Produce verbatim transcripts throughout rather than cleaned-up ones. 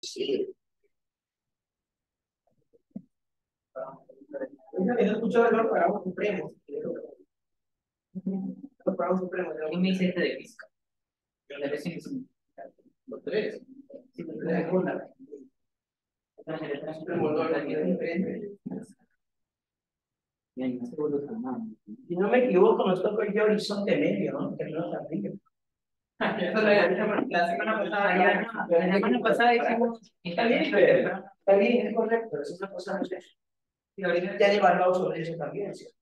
Sí. Oiga, que no escuchaba el Paragón Supremo. Los Paragón Supremo. ¿Quién me dice este de física? Yo le recién hice los tres. Sí, pero de alguna. Supremo, no, la que es diferente. Bien, no seguro que no. Si no me equivoco, nos toca el horizonte medio, ¿no? Que no está arriba. Eso la, la semana pasada ya, la semana pasada hicimos. Está bien, pero está bien, es correcto, pero es una cosa no sé. Y ahorita Ya he evaluado sobre eso también, ¿sí?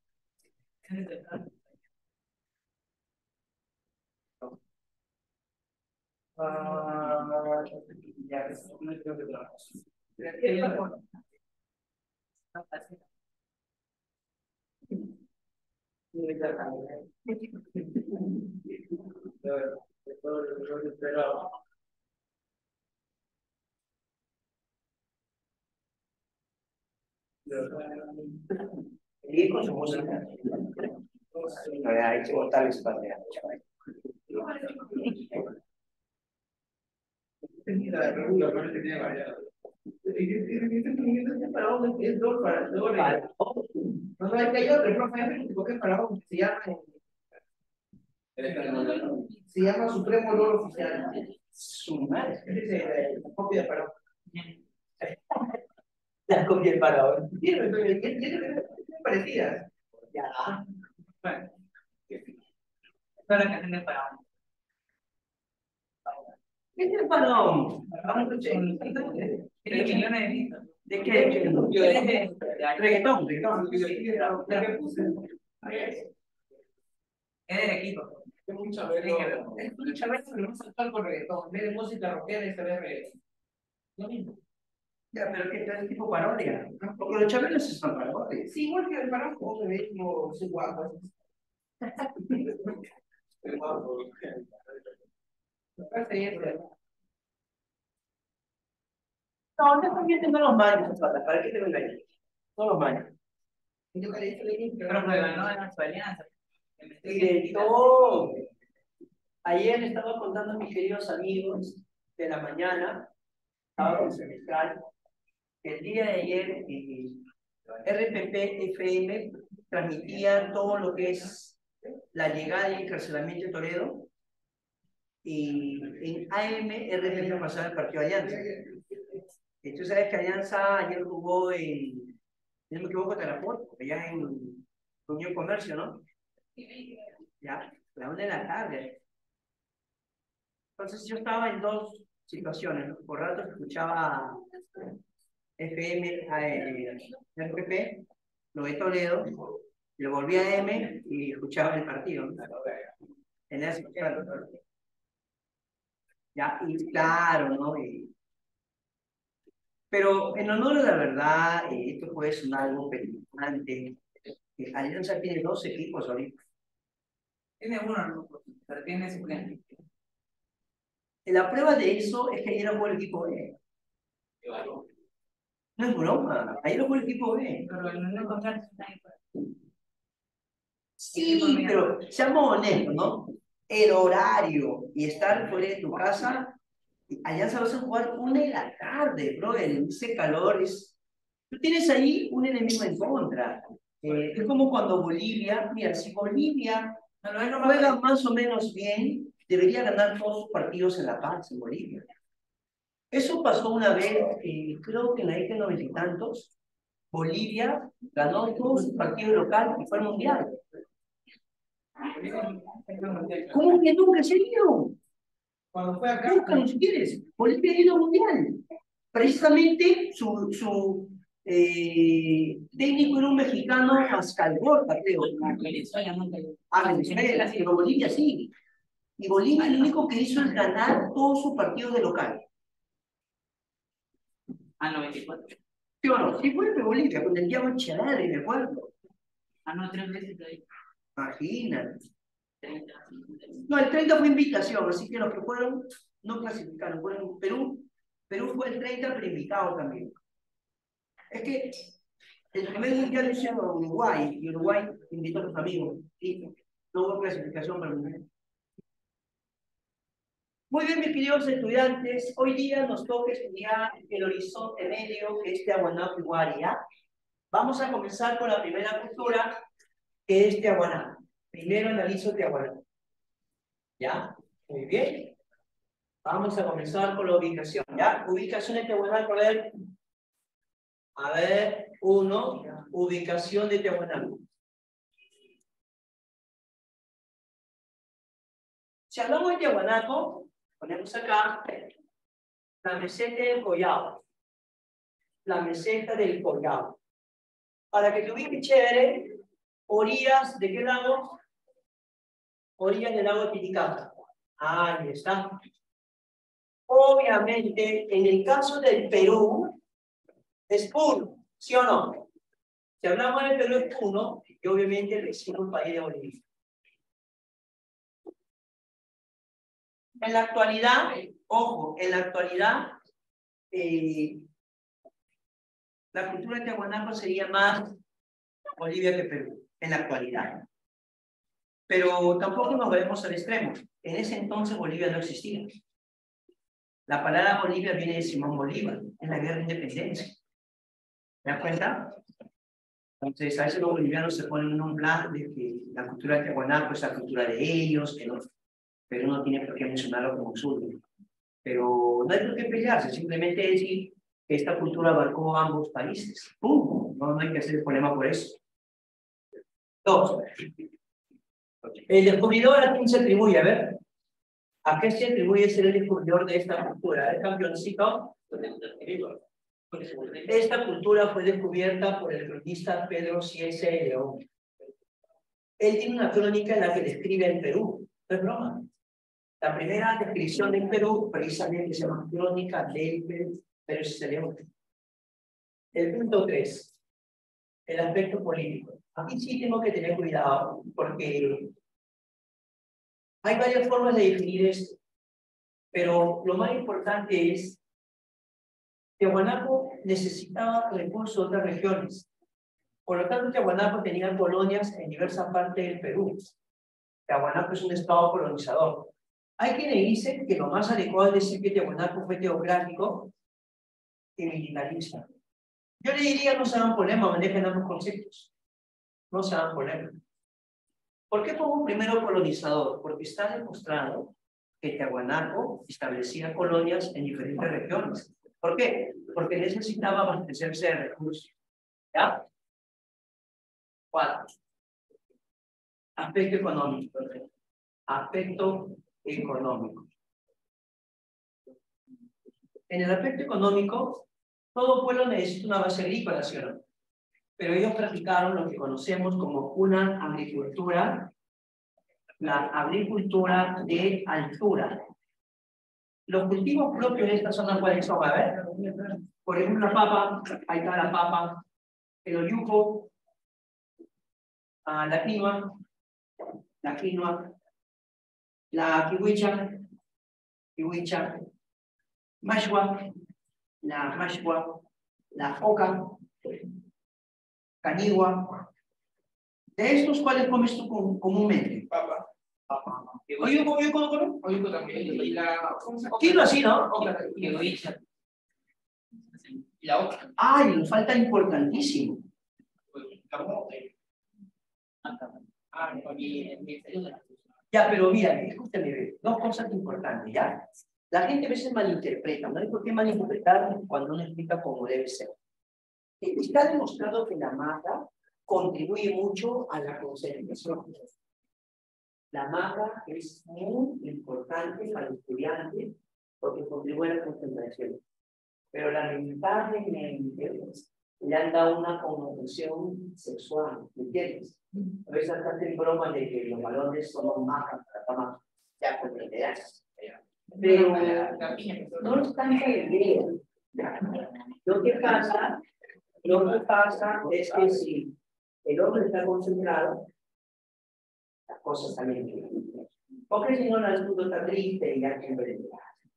Ah, ya, no creo que trabajamos. Y con su música. No, hay que botar el espacio. No, no, es que hay otro, profe, porque para se llama se llama Supremo Olor Oficial. Su madre, es la copia de Parado. La copia de Parado. Tiene parecidas. Ya. Bueno, para que tenga para. ¿Qué es el Parado? Tiene millones de vistas. ¿De qué? Reggaetón, reggaetón. Es del equipo. Es mucha vez, es mucha vez, pero no saltar con reggaetón. En vez de música rockera, este ve reggaetón. Lo mismo. Ya, pero que es tipo parodia. Porque los chaveros son parodias. Sí, igual que el parón, como se ve, como soy guapo. El guapo. No, no están viendo los maños, ¿para qué te voy a ir? No los maños. Yo que le dije, Pero me ganó en su alianza. Director. Ayer estaba contando a mis queridos amigos de la mañana, sábado semestral, que el día de ayer eh, R P P F M transmitía todo lo que es la llegada y encarcelamiento de Toledo, y en A M R P P pasaba el partido Alianza. Y tú sabes que Alianza ayer jugó en, no me equivoco, Taraport, allá en Unión Comercio, ¿no? Ya, a la una de la tarde. Entonces yo estaba en dos situaciones, ¿no? Por rato escuchaba F M, eh, R P P, lo de Toledo, lo volví a M y escuchaba el partido, ¿no? En eso, claro. Ya, y claro, ¿no? Y, pero en honor a la verdad, eh, esto puede sonar algo penetrante. Eh, Alianza tiene dos equipos ahorita. Tiene uno, ¿no? Pero tiene suplente. La prueba de eso es que ayer jugó el equipo B. No es broma, ayer jugó el equipo B. Pero no encontraste. Sí, pero seamos honestos, ¿no? El horario y estar fuera de tu casa, allá se vas a jugar una de la tarde, bro, en ese calor es... Tú tienes ahí un enemigo en contra. Eh, es como cuando Bolivia, mira, si Bolivia juega más o menos bien, debería ganar todos sus partidos en La Paz, en Bolivia. Eso pasó una vez, eh, creo que en la década de noventa y tantos, Bolivia ganó todos sus partidos locales y fue al Mundial. ¿Cómo que nunca se dio? Cuando fue acá. Nunca, si quieres. Bolivia ha ido al Mundial. Precisamente su, su eh, técnico era un mexicano, Pascal Borja, creo. Ah, Venezuela, pero Bolivia sí. Y Bolivia lo único que hizo es ganar todos sus partidos de local. Ah, noventa y cuatro. ¿Sí o no? Sí, fue de Bolivia, con el Diego Echeverri, me acuerdo. Ah, no, tres veces ahí. Imagínate. No, el treinta fue invitación, así que los que fueron no clasificaron. Fueron Perú. Perú fue el treinta, pero invitado también. Es que el primer mundial lo hicieron a Uruguay, y Uruguay invitó a sus amigos. Y no hubo clasificación para el mundial. Muy bien, mis queridos estudiantes, hoy día nos toca estudiar el horizonte medio, que es Tiahuanaco y Guaria. Vamos a comenzar con la primera cultura, que es Tiahuanaco. Primero analizo Tiahuanaco. ¿Ya? Muy bien. Vamos a comenzar con la ubicación. ¿Ya? Ubicación de Tiahuanaco, a ver. A ver, uno, ubicación de Tiahuanaco. Si hablamos de Tiahuanaco, ponemos acá la meseta del Collao. La meseta del Collao. Para que te ubiques chévere, orillas, ¿de qué lago? Orillas del lago Titicaca. Ahí está. Obviamente, en el caso del Perú, es Puno, ¿sí o no? Si hablamos del Perú, es Puno, y obviamente el vecino país de Bolivia. En la actualidad, ojo, en la actualidad, eh, la cultura de Tiahuanaco sería más Bolivia que Perú, en la actualidad. Pero tampoco nos vemos al extremo. En ese entonces Bolivia no existía. La palabra Bolivia viene de Simón Bolívar, en la guerra de independencia. ¿Me das cuenta? Entonces, a veces los bolivianos se ponen en un plan de que la cultura de Tiahuanaco es la cultura de ellos, que no, pero no tiene por qué mencionarlo como suyo. Pero no hay por qué pelearse, simplemente decir que esta cultura abarcó ambos países. ¡Pum! No, no hay que hacer problema por eso. Dos. El descubridor, ¿a quién se atribuye? A ver. ¿A qué se atribuye ser el descubridor de esta cultura? ¿El campeoncito? Esta cultura fue descubierta por el cronista Pedro Cieza de León. Él tiene una crónica en la que describe el Perú. No es broma. La primera descripción del Perú precisamente se llama Crónica de Pedro Cieza de León. El punto tres. El aspecto político. Aquí sí tengo que tener cuidado porque hay varias formas de definir esto. Pero lo más importante es que Tiahuanaco necesitaba recursos de otras regiones. Por lo tanto, Tiahuanaco tenía colonias en diversas partes del Perú. Tiahuanaco es un estado colonizador. Hay quienes dicen que lo más adecuado es decir que Tiahuanaco fue teocrático y militarista. Yo le diría, no se hagan problema, manejen ambos conceptos. No se hagan problema. ¿Por qué fue un primero colonizador? Porque está demostrado que Tiahuanaco establecía colonias en diferentes regiones. ¿Por qué? Porque necesitaba abastecerse de recursos. ¿Ya? Cuatro. Aspecto económico. Aspecto económico. En el aspecto económico, todo pueblo necesita una base agrícola, ¿sí o no? Pero ellos practicaron lo que conocemos como una agricultura, la agricultura de altura. Los cultivos propios de esta zona, ¿cuáles son? A ver, por ejemplo, la papa, ahí está la papa, el oyuco, ah, la quinoa, la quinoa, la kiwicha, kiwicha, mashua, la mashua, la oca, canigua. De estos, ¿cuáles comes tú comúnmente? Papa. Papa. ¿Oyuco, oyuco no comes? Oyuco también. Y la... Quinoa sí, ¿no? Y la otra. Ay, nos falta importantísimo. Ya, pero mira, escúchame, dos cosas importantes, ¿ya? La gente a veces malinterpreta, no hay por qué malinterpretar cuando uno explica cómo debe ser. Está demostrado que la mata contribuye mucho a la concentración. La mata es muy importante para el estudiante porque contribuye a la concentración. Pero lamentablemente le han dado una connotación sexual, ¿me entiendes? A veces hasta hacen broma de que los balones son macas para la cama, ya comprenderás. Pero no es tanta idea. Lo que pasa, lo que pasa es que si el hombre está concentrado, las cosas también bien. Porque si no, el mundo está triste y ya siempre le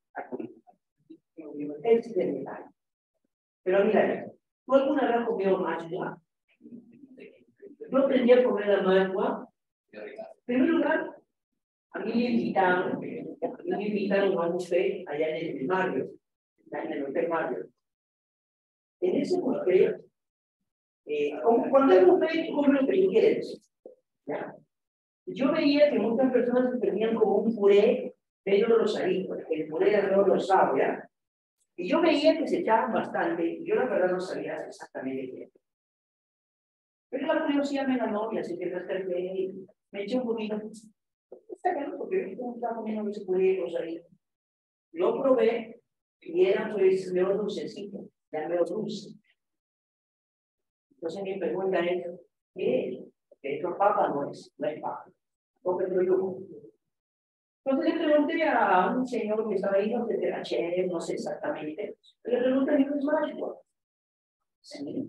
es el detalle. Pero mira, ¿tú alguna vez has comido machua? Yo aprendí a comer la machua. En primer lugar, A mí me invitaron, a mí me invitaron a un buffet allá en el Mario, en el Hotel Mario. En ese buffet, eh, como cuando hay buffet, tú comes lo que quieres. ¿Ya? Yo veía que muchas personas se tenían como un puré medio rosadito, el puré de arroz rosado, ¿ya? Y yo veía que se echaban bastante, y yo la verdad no sabía exactamente qué. Pero la curiosidad me ganó y así que me acerqué y me eché un poquito. Está claro, porque yo estaba comiendo ese puré rosadito. Lo probé y era pues medio dulcecito, ya medio dulce. Entonces mi pregunta es, ¿qué es? Que esto papa no es, no es papa. ¿Cómo que yo? Entonces le pregunté a un señor que estaba ahí, no sé, era chef, no sé exactamente. Le pregunté, ¿qué es mágico? Sí,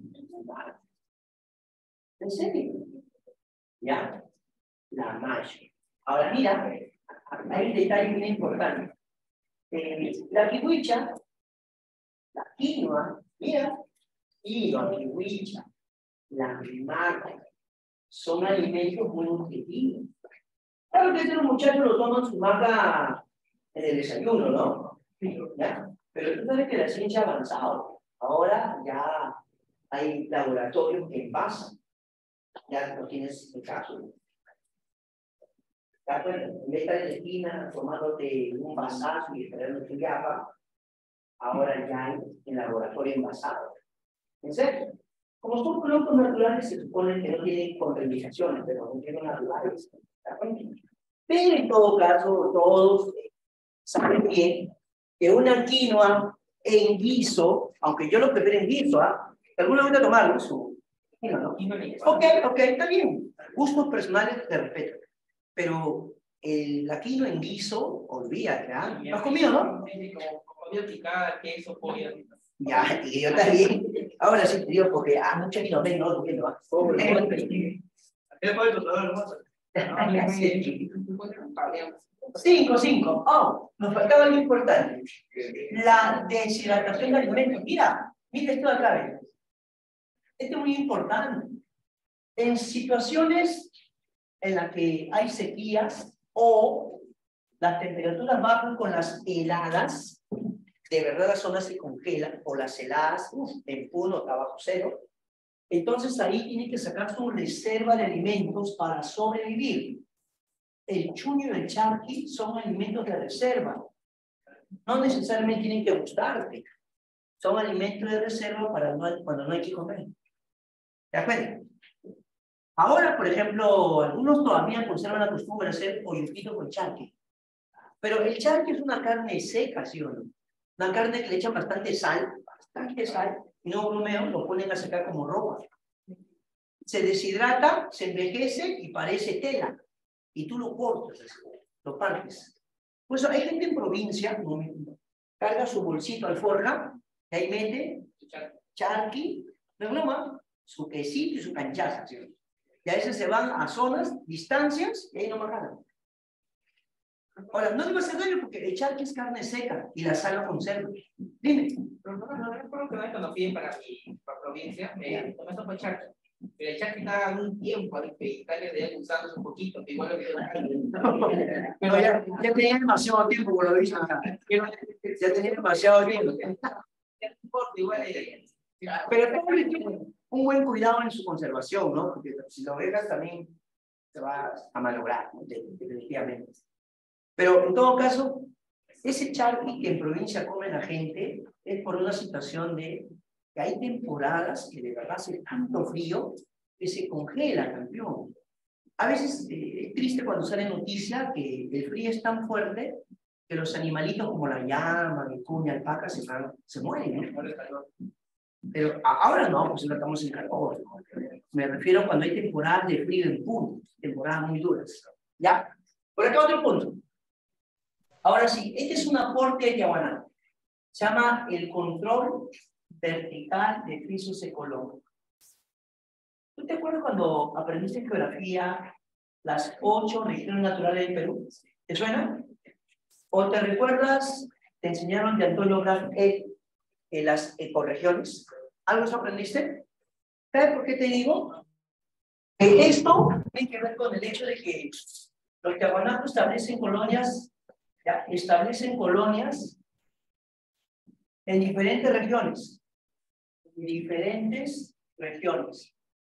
¿en serio? Ya, la magia. Ahora mira, hay un detalle muy importante. Eh, la kiwicha, la quinoa, mira, quinoa, kiwicha, la maca, son alimentos muy nutritivos. Claro que los muchachos lo toman su maca en el desayuno, ¿no? ¿Ya? Pero tú sabes que la ciencia ha avanzado. Ahora ya hay laboratorios que envasan. Ya no tienes el caso. Ya, bueno, en vez de estar en la esquina tomándote un vasazo y esperando tu yapa, ahora ya hay el laboratorio envasado. ¿En serio? Como son productos naturales, se supone que no tienen contraindicaciones, pero no tienen naturales. Pero en todo caso, todos saben bien que una quinoa en guiso, aunque yo lo prefiero en guiso, ¿ah? ¿eh? ¿Alguna vez a tomarlo? Su... No, no. Ok, ok, está bien. Gustos personales te respeto. Pero el, la quinoa en guiso, olvídate, ¿ah? ¿Lo has comido, no? Sí, como comida picada, queso, pollo. Ya, y yo también. Ahora sí te digo, porque ah, mucha quinoa ven, no, no, no. Cinco, cinco. Oh, nos faltaba algo importante. La deshidratación de alimentos. Mira, mira esto de acá. Esto es muy importante. En situaciones en las que hay sequías o las temperaturas bajan con las heladas, de verdad las zonas se congelan, o las heladas, uf, en Puno está bajo cero, entonces ahí tiene que sacar su reserva de alimentos para sobrevivir. El chuño y el charqui son alimentos de reserva. No necesariamente tienen que gustarte. Son alimentos de reserva para no, cuando no hay que comer. ¿De acuerdo? Ahora, por ejemplo, algunos todavía conservan la costumbre de hacer polluquito con charqui. Pero el charqui es una carne seca, ¿sí o no? Una carne que le echan bastante sal, bastante sal, y no bromeo, lo ponen a secar como ropa. Se deshidrata, se envejece y parece tela. Y tú lo cortas, lo partes. Pues hay gente en provincia, carga su bolsito alforja, y ahí mete charqui, no broma, su quesito y su canchaza, ¿sí? Y a veces se van a zonas, distancias, y ahí no bajan. Ahora, no digo hacer daño porque el charqui es carne seca y la sal lo conserva. Dime. Pero no, no recuerdo que cuando fui para mi para provincia, me tomé eso con charqui. Pero el charqui estaba un tiempo a Italia de usándose un poquito, igual lo que pero ya, ya tenía demasiado tiempo, por lo visto. Ya tenía demasiado tiempo. Pero todo tiene un buen cuidado en su conservación, ¿no? Porque si lo dejas también se va a malograr, ¿no? Definitivamente. Pero en todo caso, ese charqui que en provincia come la gente es por una situación de que hay temporadas que de verdad hace tanto frío que se congela, campeón. A veces eh, es triste cuando sale noticia que el frío es tan fuerte que los animalitos como la llama, el cuña, alpaca se, se mueren, ¿no? Pero ahora no, pues no estamos en calor. Me refiero cuando hay temporadas de frío en Puno, temporadas muy duras. ¿Ya? Por acá otro punto. Ahora sí, este es un aporte de Yaguaná. Se llama el control vertical de frisos ecológicos. ¿Tú te acuerdas cuando aprendiste en geografía las ocho regiones naturales del Perú? ¿Te suena? ¿O te recuerdas, te enseñaron de Antonio Graf en las ecorregiones? ¿Algo eso aprendiste? ¿Sabes por qué te digo? Que esto tiene que ver con el hecho de que Los tiahuanacos establecen colonias, ya, establecen colonias en diferentes regiones. En diferentes regiones.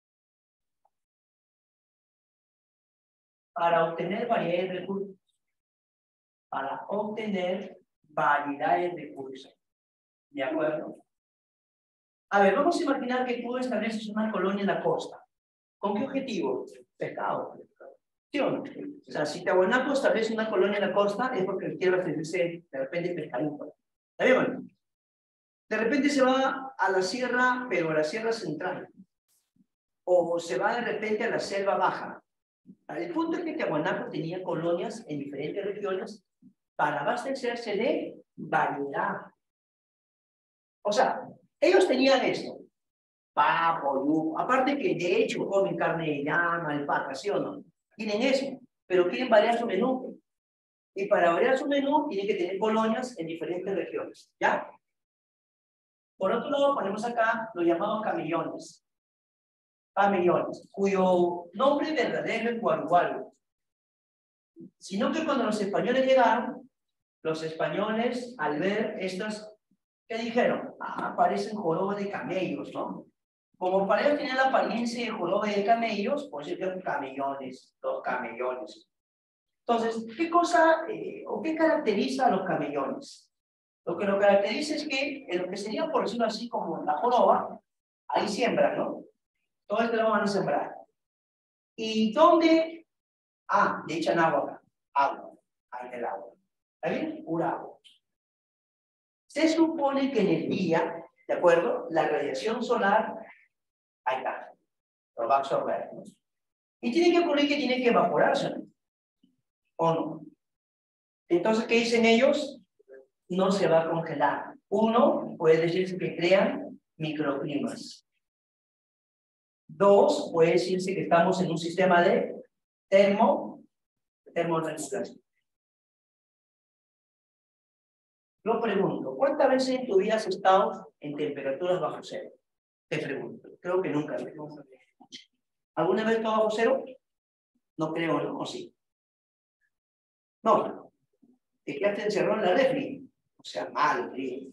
Para obtener variedad de recursos. Para obtener variedad de recursos. ¿De acuerdo? A ver, vamos a imaginar que tú estableces una colonia en la costa. ¿Con qué objetivo? Pescado. ¿Sí o no? O sea, si Tiahuanaco establece una colonia en la costa, es porque quiere hacerse de repente pescadito. ¿Está bien, bueno? De repente se va a la sierra, pero a la sierra central. O se va de repente a la selva baja. El punto es que Tiahuanaco tenía colonias en diferentes regiones para abastecerse de variedad. O sea, ellos tenían esto. Papo, yugo. Aparte que de hecho comen carne de llama, alpaca, ¿sí o no? Tienen eso, pero quieren variar su menú. Y para variar su menú tienen que tener colonias en diferentes regiones. ¿Ya? Por otro lado, ponemos acá los llamados camellones. Camellones, cuyo nombre verdadero es guaruguaro. Sino que cuando los españoles llegaron, los españoles, al ver estas, ¿qué dijeron? Ah, parecen jorobas de camellos, ¿no? Como para ellos tenían la apariencia de jorobas de camellos, pues ellos camellones, los camellones. Entonces, ¿qué cosa eh, o qué caracteriza a los camellones? Lo que lo caracteriza es que en lo que sería, por decirlo así, como la joroba, ahí siembran, ¿no? Todo esto lo van a sembrar. ¿Y dónde? Ah, le echan agua acá. Agua. Ahí el agua. ¿Está bien? Pura agua. Se supone que en el día, ¿de acuerdo? La radiación solar, ahí está. Lo va a absorber, ¿no? Y tiene que ocurrir que tiene que evaporarse, ¿no? ¿O no? Entonces, ¿qué dicen ellos? No se va a congelar. Uno, puede decirse que crean microclimas. Dos, puede decirse que estamos en un sistema de termo, termorregulación. Yo pregunto, ¿cuántas veces en tu vida has estado en temperaturas bajo cero? Te pregunto, creo que nunca. ¿Alguna vez estado bajo cero? No creo, ¿no? ¿O sí? No. Te quedaste encerrado en la refri. O sea, mal, frío.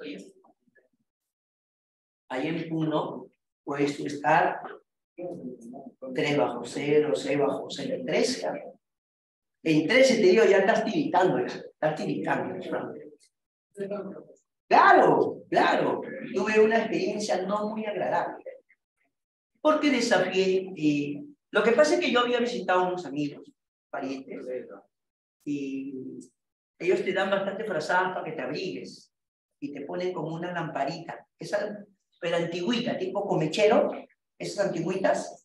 Ahí en uno puedes tú estar tres bajo cero, seis bajo cero, en trece. En trece te digo, ya estás tiritando, estás tiritando. Claro, claro. Tuve una experiencia no muy agradable. Porque desafié. Eh, lo que pasa es que yo había visitado a unos amigos, parientes, y ellos te dan bastante frazadas para que te abrigues. Y te ponen como una lamparita. Esa, pero antigüita, tipo comechero, esas antigüitas.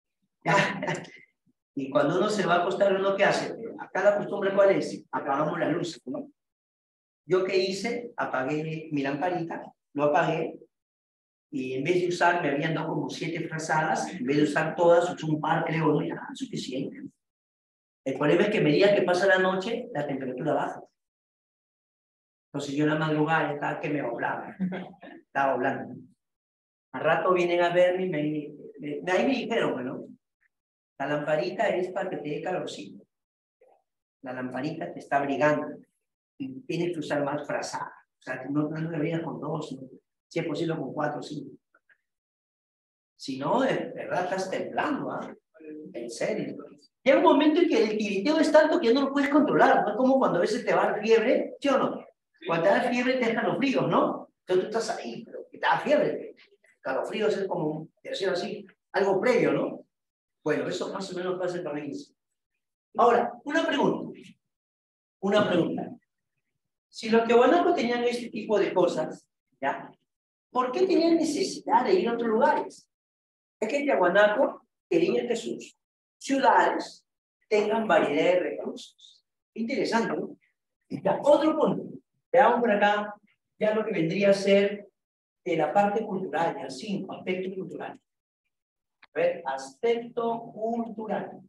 Y cuando uno se va a acostar, ¿uno qué hace? Acá la costumbre, ¿cuál es? Apagamos la luz, ¿no? ¿Yo qué hice? Apagué mi lamparita, lo apagué, y en vez de usar, me habían dado como siete frazadas, en vez de usar todas, usé un par, creo, no, ya, suficiente. El problema es que a medida que pasa la noche, la temperatura baja. Entonces yo en la madrugada estaba que me doblaba, estaba doblando. Al rato vienen a verme y me, me, de ahí me dijeron, bueno, la lamparita es para que te dé calorcito. La lamparita te está abrigando y tienes que usar más frazada. O sea, que no, no deberías con dos, ¿no? Si es posible con cuatro o cinco. Si no, de verdad estás temblando, ¿ah? ¿eh? En serio. Llega un momento en que el tiriteo es tanto que ya no lo puedes controlar. No es como cuando a veces te va la fiebre, ¿sí o no? Cuando te da fiebre te dejan los fríos, ¿no? Entonces tú estás ahí, pero que te da fiebre. Calofríos es como, decir así, algo previo, ¿no? Bueno, eso más o menos pasa en la provincia. Ahora, una pregunta. Una pregunta. Si los tiahuanacos tenían este tipo de cosas, ¿ya? ¿Por qué tenían necesidad de ir a otros lugares? Es que el tiahuanaco quería que sus ciudades tengan variedad de recursos. Interesante, ¿no? Ya, otro punto. Veamos por acá ya lo que vendría a ser de la parte cultural, ya cinco, aspecto cultural. A ver, aspecto cultural.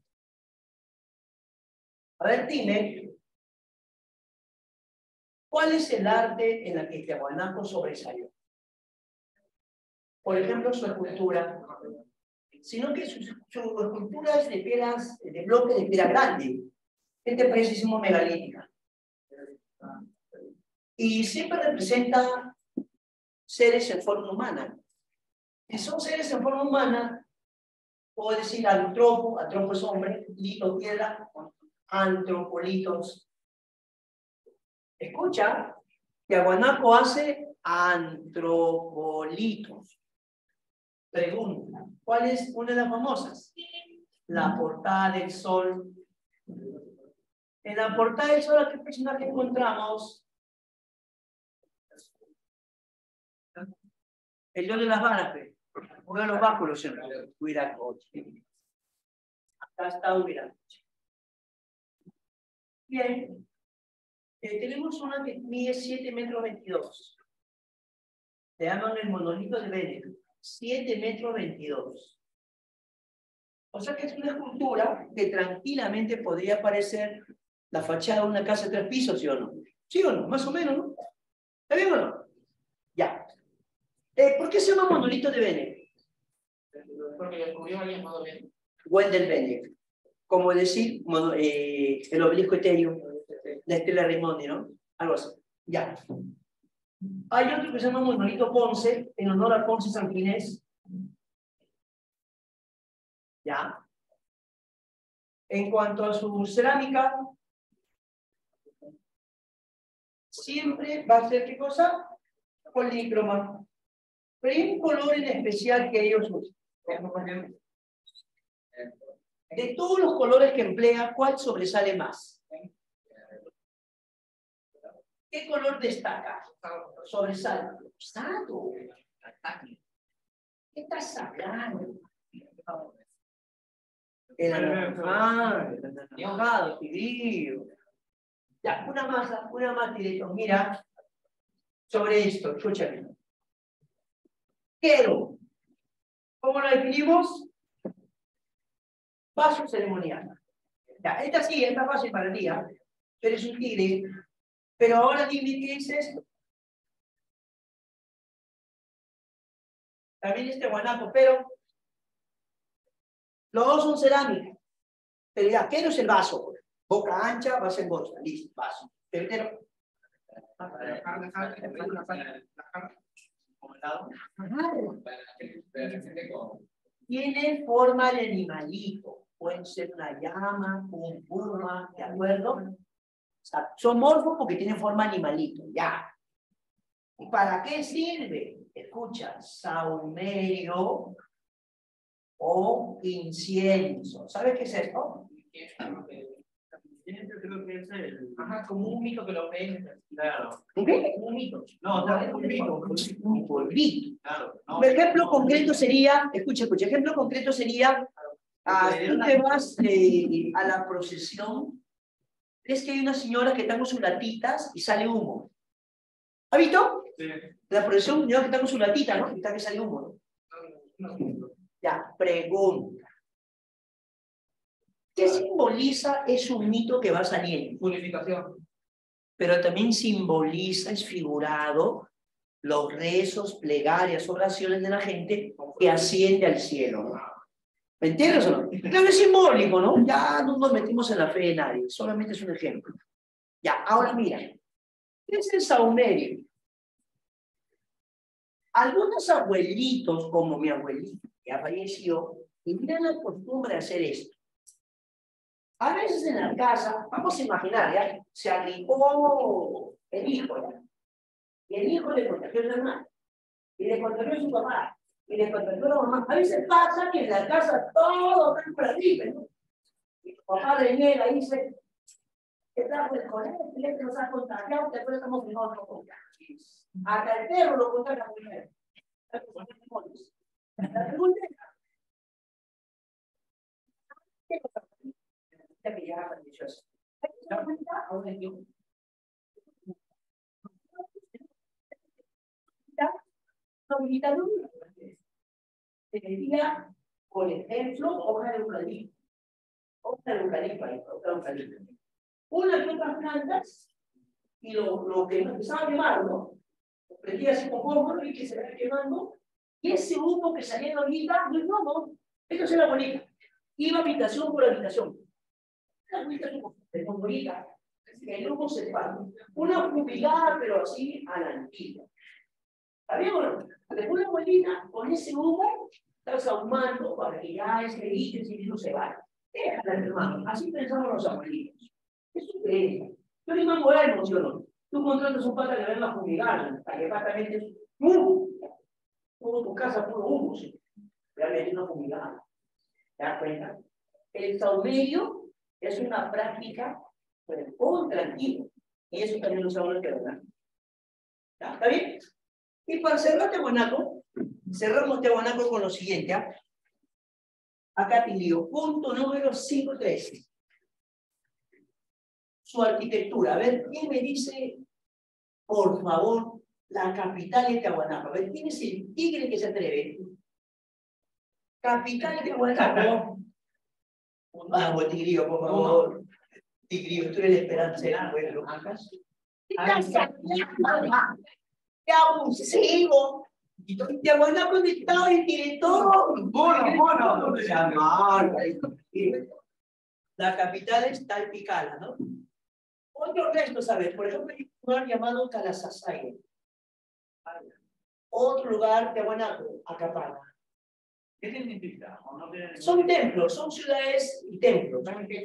A ver, dime, ¿cuál es el arte en el que Tiahuanaco sobresalió? Por ejemplo, su escultura, sino que su, su escultura es de piedras, de bloque de piedra grande, ¿Qué te parece si somos megalítica? Y siempre representa seres en forma humana. Si son seres en forma humana, puedo decir antropo, antropo es hombre, lito, piedra, antropolitos. Escucha, Tiahuanaco hace antropolitos. Pregunta, ¿cuál es una de las famosas? La portada del sol. En la portada del sol, ¿a qué personaje encontramos? El dios de las varas, uno de los báculos, Huiracoche. Acá está Huiracoche. Bien. Eh, tenemos una que mide siete metros veintidós. Le llaman el monolito de Vélez. siete metros veintidós. O sea que es una escultura que tranquilamente podría parecer la fachada de una casa de tres pisos, ¿sí o no? ¿Sí o no? Más o menos, ¿no? ¿Está bien o no? Ya. Eh, ¿Por qué se llama monolito de Vélez? Porque descubrió alguien más bien. Wendell Vélez. Como decir, mono, eh, el obelisco etéreo, la estela Raimondi, ¿no? Algo así. Ya. Hay otro que se llama monolito Ponce, en honor a Ponce San Ginés. Ya. En cuanto a su cerámica, siempre va a ser, ¿qué cosa? Polícroma. Pero hay un color en especial que ellos usan. De todos los colores que emplea, ¿cuál sobresale más? ¿Qué color destaca? Sobresale. Rosado. ¿Qué estás hablando? El anaranjado, el anaranjado, tibio. Ya, una más, una más directo. Mira, sobre esto, escúchame. Quero. ¿Cómo lo definimos? Vaso ceremonial. Ya, esta sí, esta fácil para ti, ¿eh? Tú eres un tigre. Pero ahora dime qué es esto. También este guanaco, pero los dos son cerámica. Pero ya, ¿qué no es el vaso? Boca ancha, vaso en bolsa. Listo, vaso. Pero, tiene forma de animalito. Pueden ser una llama, un puma, ¿de acuerdo? O sea, son morfos porque tienen forma animalito, ya. ¿Y para qué sirve? Escucha, saumerio o incienso. ¿Sabes qué es esto? Creo que es el... Ajá, como un mito que lo ven. Claro. ¿Un qué? Un mito. No, no, es un mito. Un polvito. Claro. No, un ejemplo concreto sería, escucha, escucha, ejemplo concreto sería, ah, tú te vas eh, a la procesión, es que hay una señora que está con sus latitas y sale humo. ¿Ha visto? Sí. La procesión, señora que está con su latita, ¿no? Y está que sale humo, ¿no? Ya, pregunta. ¿Qué simboliza? Es un mito que va saliendo. Unificación. Pero también simboliza, es figurado, los rezos, plegarias, oraciones de la gente que asciende al cielo, ¿no? ¿Me entiendes o no? Claro, es simbólico, ¿no? Ya no nos metimos en la fe de nadie, solamente es un ejemplo. Ya, ahora mira, ¿qué es el saumerio? Algunos abuelitos, como mi abuelito, que ha fallecido, tenían la costumbre de hacer esto. A veces en la casa, vamos a imaginar, ¿ya? Se agripó el hijo, ¿ya? Y el hijo le contagió a su hermano, y le contagió a su papá, y le contagió a la mamá. A veces pasa que en la casa todo está por arriba, ¿no? Y tu papá le niega y dice, ¿qué tal pues con él? Este nos ha contagiado, después estamos en otro contagiado. Hasta el perro lo contagia primero. La pregunta es, ¿qué cosa? Que ya falleció así. ¿La cuenta? Ahora yo. Solicitando se decía, por ejemplo, hoja de eucalipto. Hoja de eucalipto, hoja de eucalipto. Una que otras plantas, y lo, lo que empezaba a quemar, ¿no? Prendía así con fuego y que se va quemando, y ese humo que salía ahorita, no es humo, esto es la bonita. Iba habitación por habitación. La agüita de fosforita, el humo se parte. Una fumigada, pero así a la antigua. ¿Está bien o no? Después la abuelita, con ese humo, estás ahumando para que ya ese líquido, ese líquido se vaya. Déjala, hermano. Así pensamos los abuelitos. Eso es. Yo le mando a emoción. Tú contratas un pata que venga a fumigar, para que patamente es humo. Todo tu casa puro humo, sí. Realmente no fumigada. ¿Te das cuenta? El saumerio es una práctica contra antiguo. Y eso también lo sabemos que verdad. ¿Está bien? Y para cerrar Tiahuanaco, cerramos Tiahuanaco con lo siguiente. ¿eh? Acá te digo, punto número cinco tres. Su arquitectura. A ver, ¿quién me dice, por favor, la capital de Tiahuanaco? A ver, ¿quién es el tigre que se atreve? Capital de Tiahuanaco. Vamos, Tigrillo, por favor. Tigrillo, tú eres la esperanza de la abuelo. ¡Qué abusivo! Tiahuanaco, ¿dónde está el director? Bueno, bueno. La capital es Talpicala, ¿no? Otro resto, ¿sabes? Por ejemplo, hay un lugar llamado Calasasaya. Otro lugar, Tiahuanaco, Acapana. ¿Qué significa? Son templos, son ciudades y templos.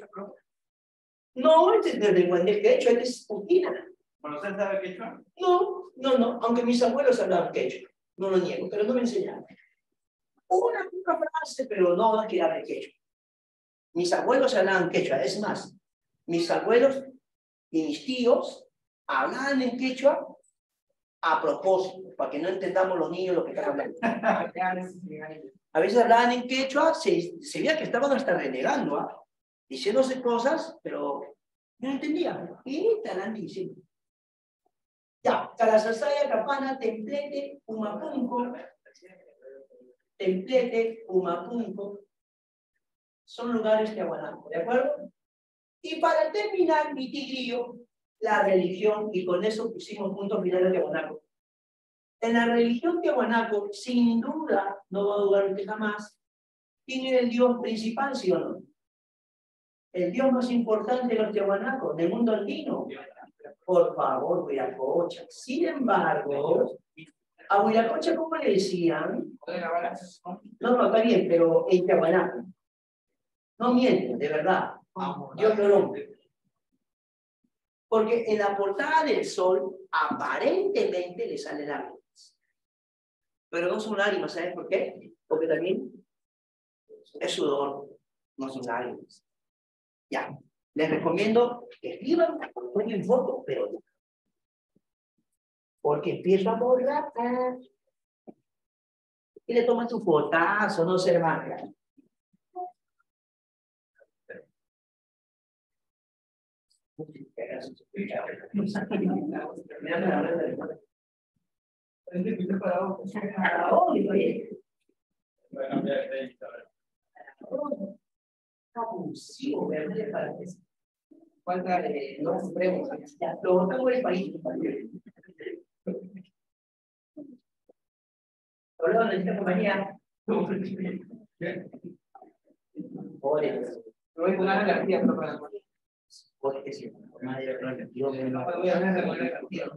No, este es de lenguaje de quechua, este es Putina. ¿Pero usted sabe quechua? No, no, no, aunque mis abuelos hablaban quechua. No lo niego, pero no me enseñaron. Una poca frase, pero no es que hable quechua. Mis abuelos hablaban quechua, es más, mis abuelos y mis tíos hablaban en quechua a propósito, para que no entendamos los niños lo que están hablando. A veces hablaban en quechua, se, se veía que estaban hasta renegando, ¿ah? Diciéndose cosas, pero no entendían. Y estaban diciendo. Ya, Calasasaya, Capana, Templete, Humapunco, Templete, Humapunco, son lugares Tiahuanaco, ¿de acuerdo? Y para terminar, mi tigrillo, la religión, y con eso pusimos punto final a Tiahuanaco. En la religión Tiahuanaco, sin duda, no va a dudar usted jamás, ¿quién es el dios principal, sí o no? El dios más importante de los tiahuanacos, del mundo andino. Por favor, Huiracocha. Sin embargo, a Huiracocha, ¿cómo le decían? No, no, está bien, pero en Tiahuanaco. No mienten, de verdad. Dios no lo. Porque en la portada del sol, aparentemente le salen lágrimas. Pero no son lágrimas, ¿sabes por qué? Porque también es sudor, no son lágrimas. Ya, les recomiendo que escriban, tomen foto, pero no. Porque empiezo a borrar y le toman su fotazo, no se marca. Abusivo, ¿verdad? Para eso. Falta de no supremos. Lo votamos del país. Hablando de esta compañía. Por eso. No voy a poner la tía, pero para la Porque si no, nadie lo repitió. no voy a hablar de poner la tía.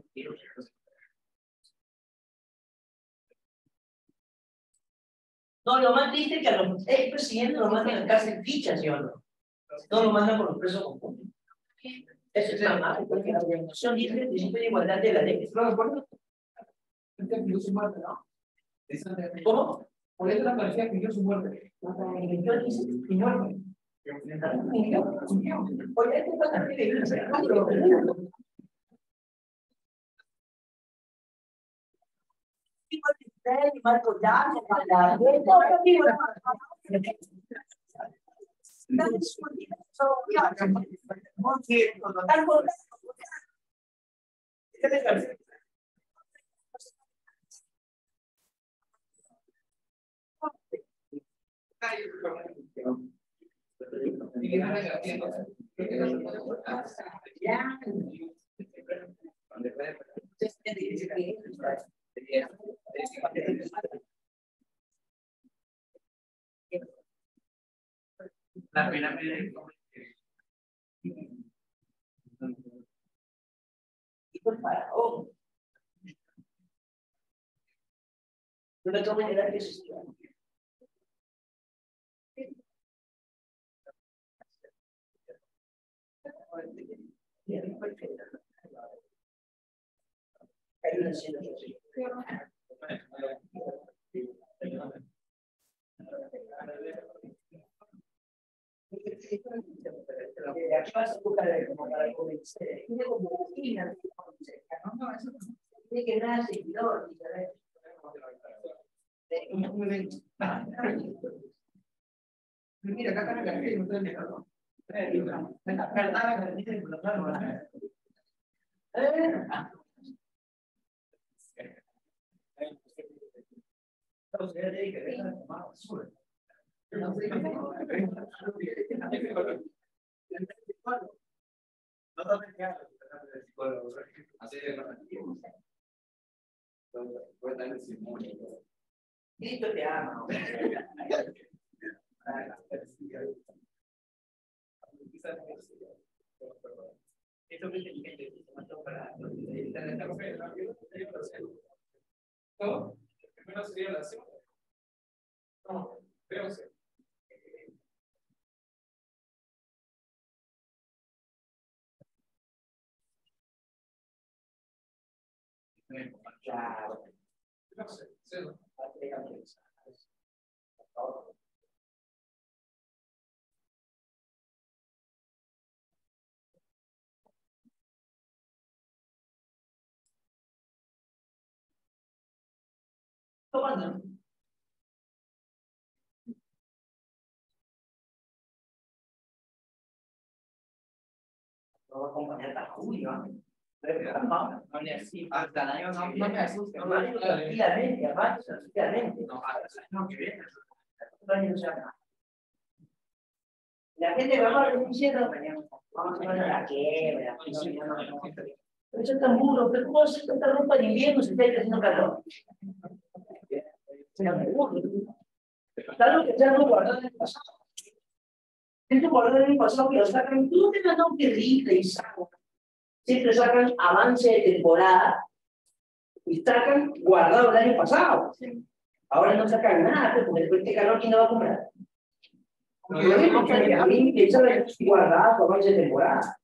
No, lo más triste es que a los expresidentes los mandan a cárcel fichas, ¿sí o no? No lo mandan con los presos comunes. Eso es la más, porque la organización dice el principio de igualdad de la ley. ¿No de acuerdo? Es que pidió su muerte, ¿no? ¿Cómo? Por eso la policía pidió su muerte. Yo dice, Su muerte. oye, este pasa que le dice, Marco ya, para La pirámide Pues para oh. No me tomo idea que existía. Hay una escena así. Aquí vas a buscar como para convencer. Tiene como una esquina, tiene que dar seguidor. Mira, acá está la cartera, no estoy dejando. Venga, cartada, cartera, por lo tanto. Entonces, ya te dije que era más basura. Cristo te ama. Esto es inteligente, para ¿no? Primero sería la C. No, pero sí. Claro. No sé, cero. Tomando. No va a acompañar a Julio. No me asusta. Hasta el año no, no me asusta. No, tranquilamente, aparte, tranquilamente. No, hasta el año que viene. La gente va a ver diciendo, vamos a poner la quiebra. Pero eso es tan burro, pero ¿cómo se esta ropa en invierno si está haciendo calor? Será muy burro. Claro que ya no guardó en el pasado. Esto guardó en el pasado que lo sacan, tú no te mandas un rifle y saco. Siempre sacan avance de temporada y sacan guardado el año pasado. Ahora no sacan nada, porque después de calor, ¿quién lo va a comprar? No, yo no que a mí me saben guardado avance de temporada.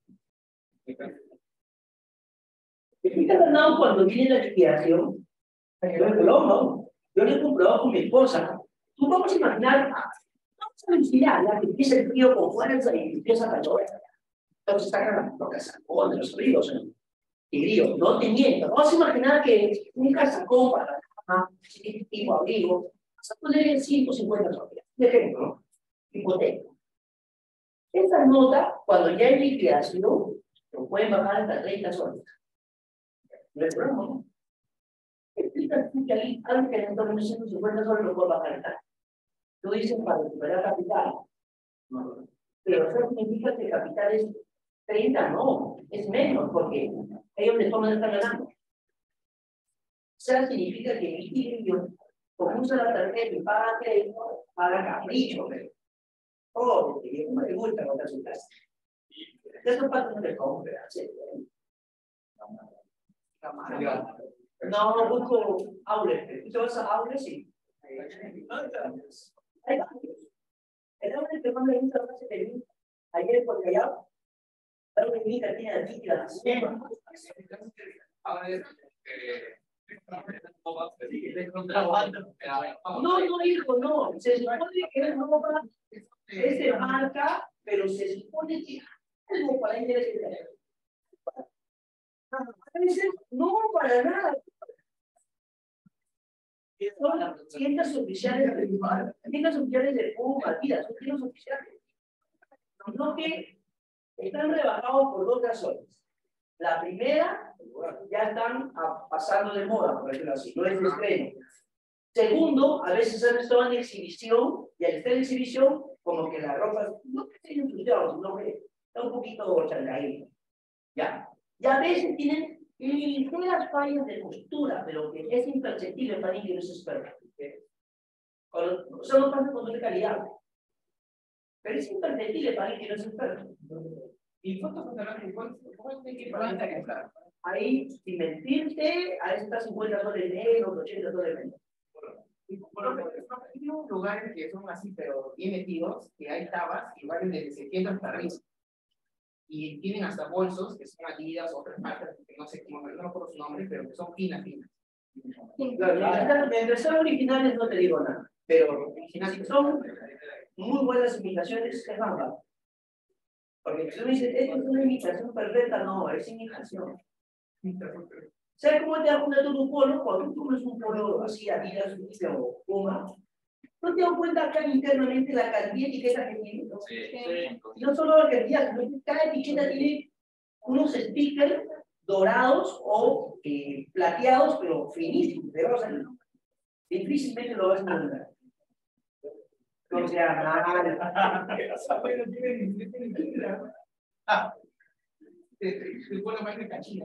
Explica Fernando cuando viene la liquidación, yo le coloco, yo le compro con mi esposa. Tú vamos a imaginar, vamos a vigilar, ya que empieza el frío con fuerza y empieza a calor. Entonces sacan los casacones, los fríos, ¿no? Y digo, no te miento, vamos a imaginar que un casacón para la cama, tipo abrigo, vas a poner en ciento cincuenta soles. De ejemplo, ¿no? Hipotético. Esta nota, cuando ya hay liquidación, lo pueden bajar hasta treinta soles. No es broma, ¿no? Explica que ahí, algo que en torno a ciento cincuenta soles lo puedo bajar hasta. Tú dices para recuperar capital. No. Pero eso significa que capital es treinta, no, es menos, porque ellos de forma no están ganando. O sea, significa que el equilibrio, como usa la tarjeta y paga crédito, paga capricho, pero oh, que no le gusta contar su casa. De esos patos no le compra, ¿sí? No, busco Aure. ¿Tú vas a Aure? Sí. Ahí va. El Aure que más me gusta más es ayer por allá. Algo que mi hija tiene aquí que la no, no, hijo, no. Se supone que es ropa, es de marca, pero se supone que algo para interés. A veces no, para nada. Son tiendas oficiales de tiendas oficiales de Puma, mira, son tiendas oficiales. No que están rebajados por dos razones. La primera, ya están a, pasando de moda, por decirlo así, no es de estreno. Segundo, a veces han estado en exhibición, y al estar en exhibición, como que la ropa, no que estén ensuciados, sino que está un poquito chancaído. ¿Ya? Y a veces tienen ligeras fallas de costura, pero que es imperceptible para alguien que no es experto. Eso no pasa con de calidad. Pero es imperceptible para alguien que no es experto. Y fotos fotográficas, ¿cuál ¿cómo tiene que ir para esta? Ahí, sin mentirte, a estas cincuenta soles negros, ochenta soles menos. Hay unos lugares que son así, pero bien metidos, que hay tabas y valen desde setecientos hasta arriba. Y tienen hasta bolsos, que son Adidas o otras marcas, que no sé cómo, no me acuerdo su nombre, pero que son finas, finas. De ser originales no te digo nada, pero si son muy buenas imitaciones, es gamba. Porque si tú me dices, esto es una imitación perfecta, no, es imitación. ¿Sabes cómo te das cuenta tú de un polo? Cuando tú compras un polo así, Adidas, o Puma, ¿no te das cuenta acá internamente la cantidad de etiquetas que tiene? ¿No? Sí, sí. Y no solo la cantidad, sino que cada etiqueta tiene unos stickers dorados o eh, plateados, pero finísimos, pero o sea, difícilmente lo vas a encontrar. No sea nada. Ah, se pone más de cachina.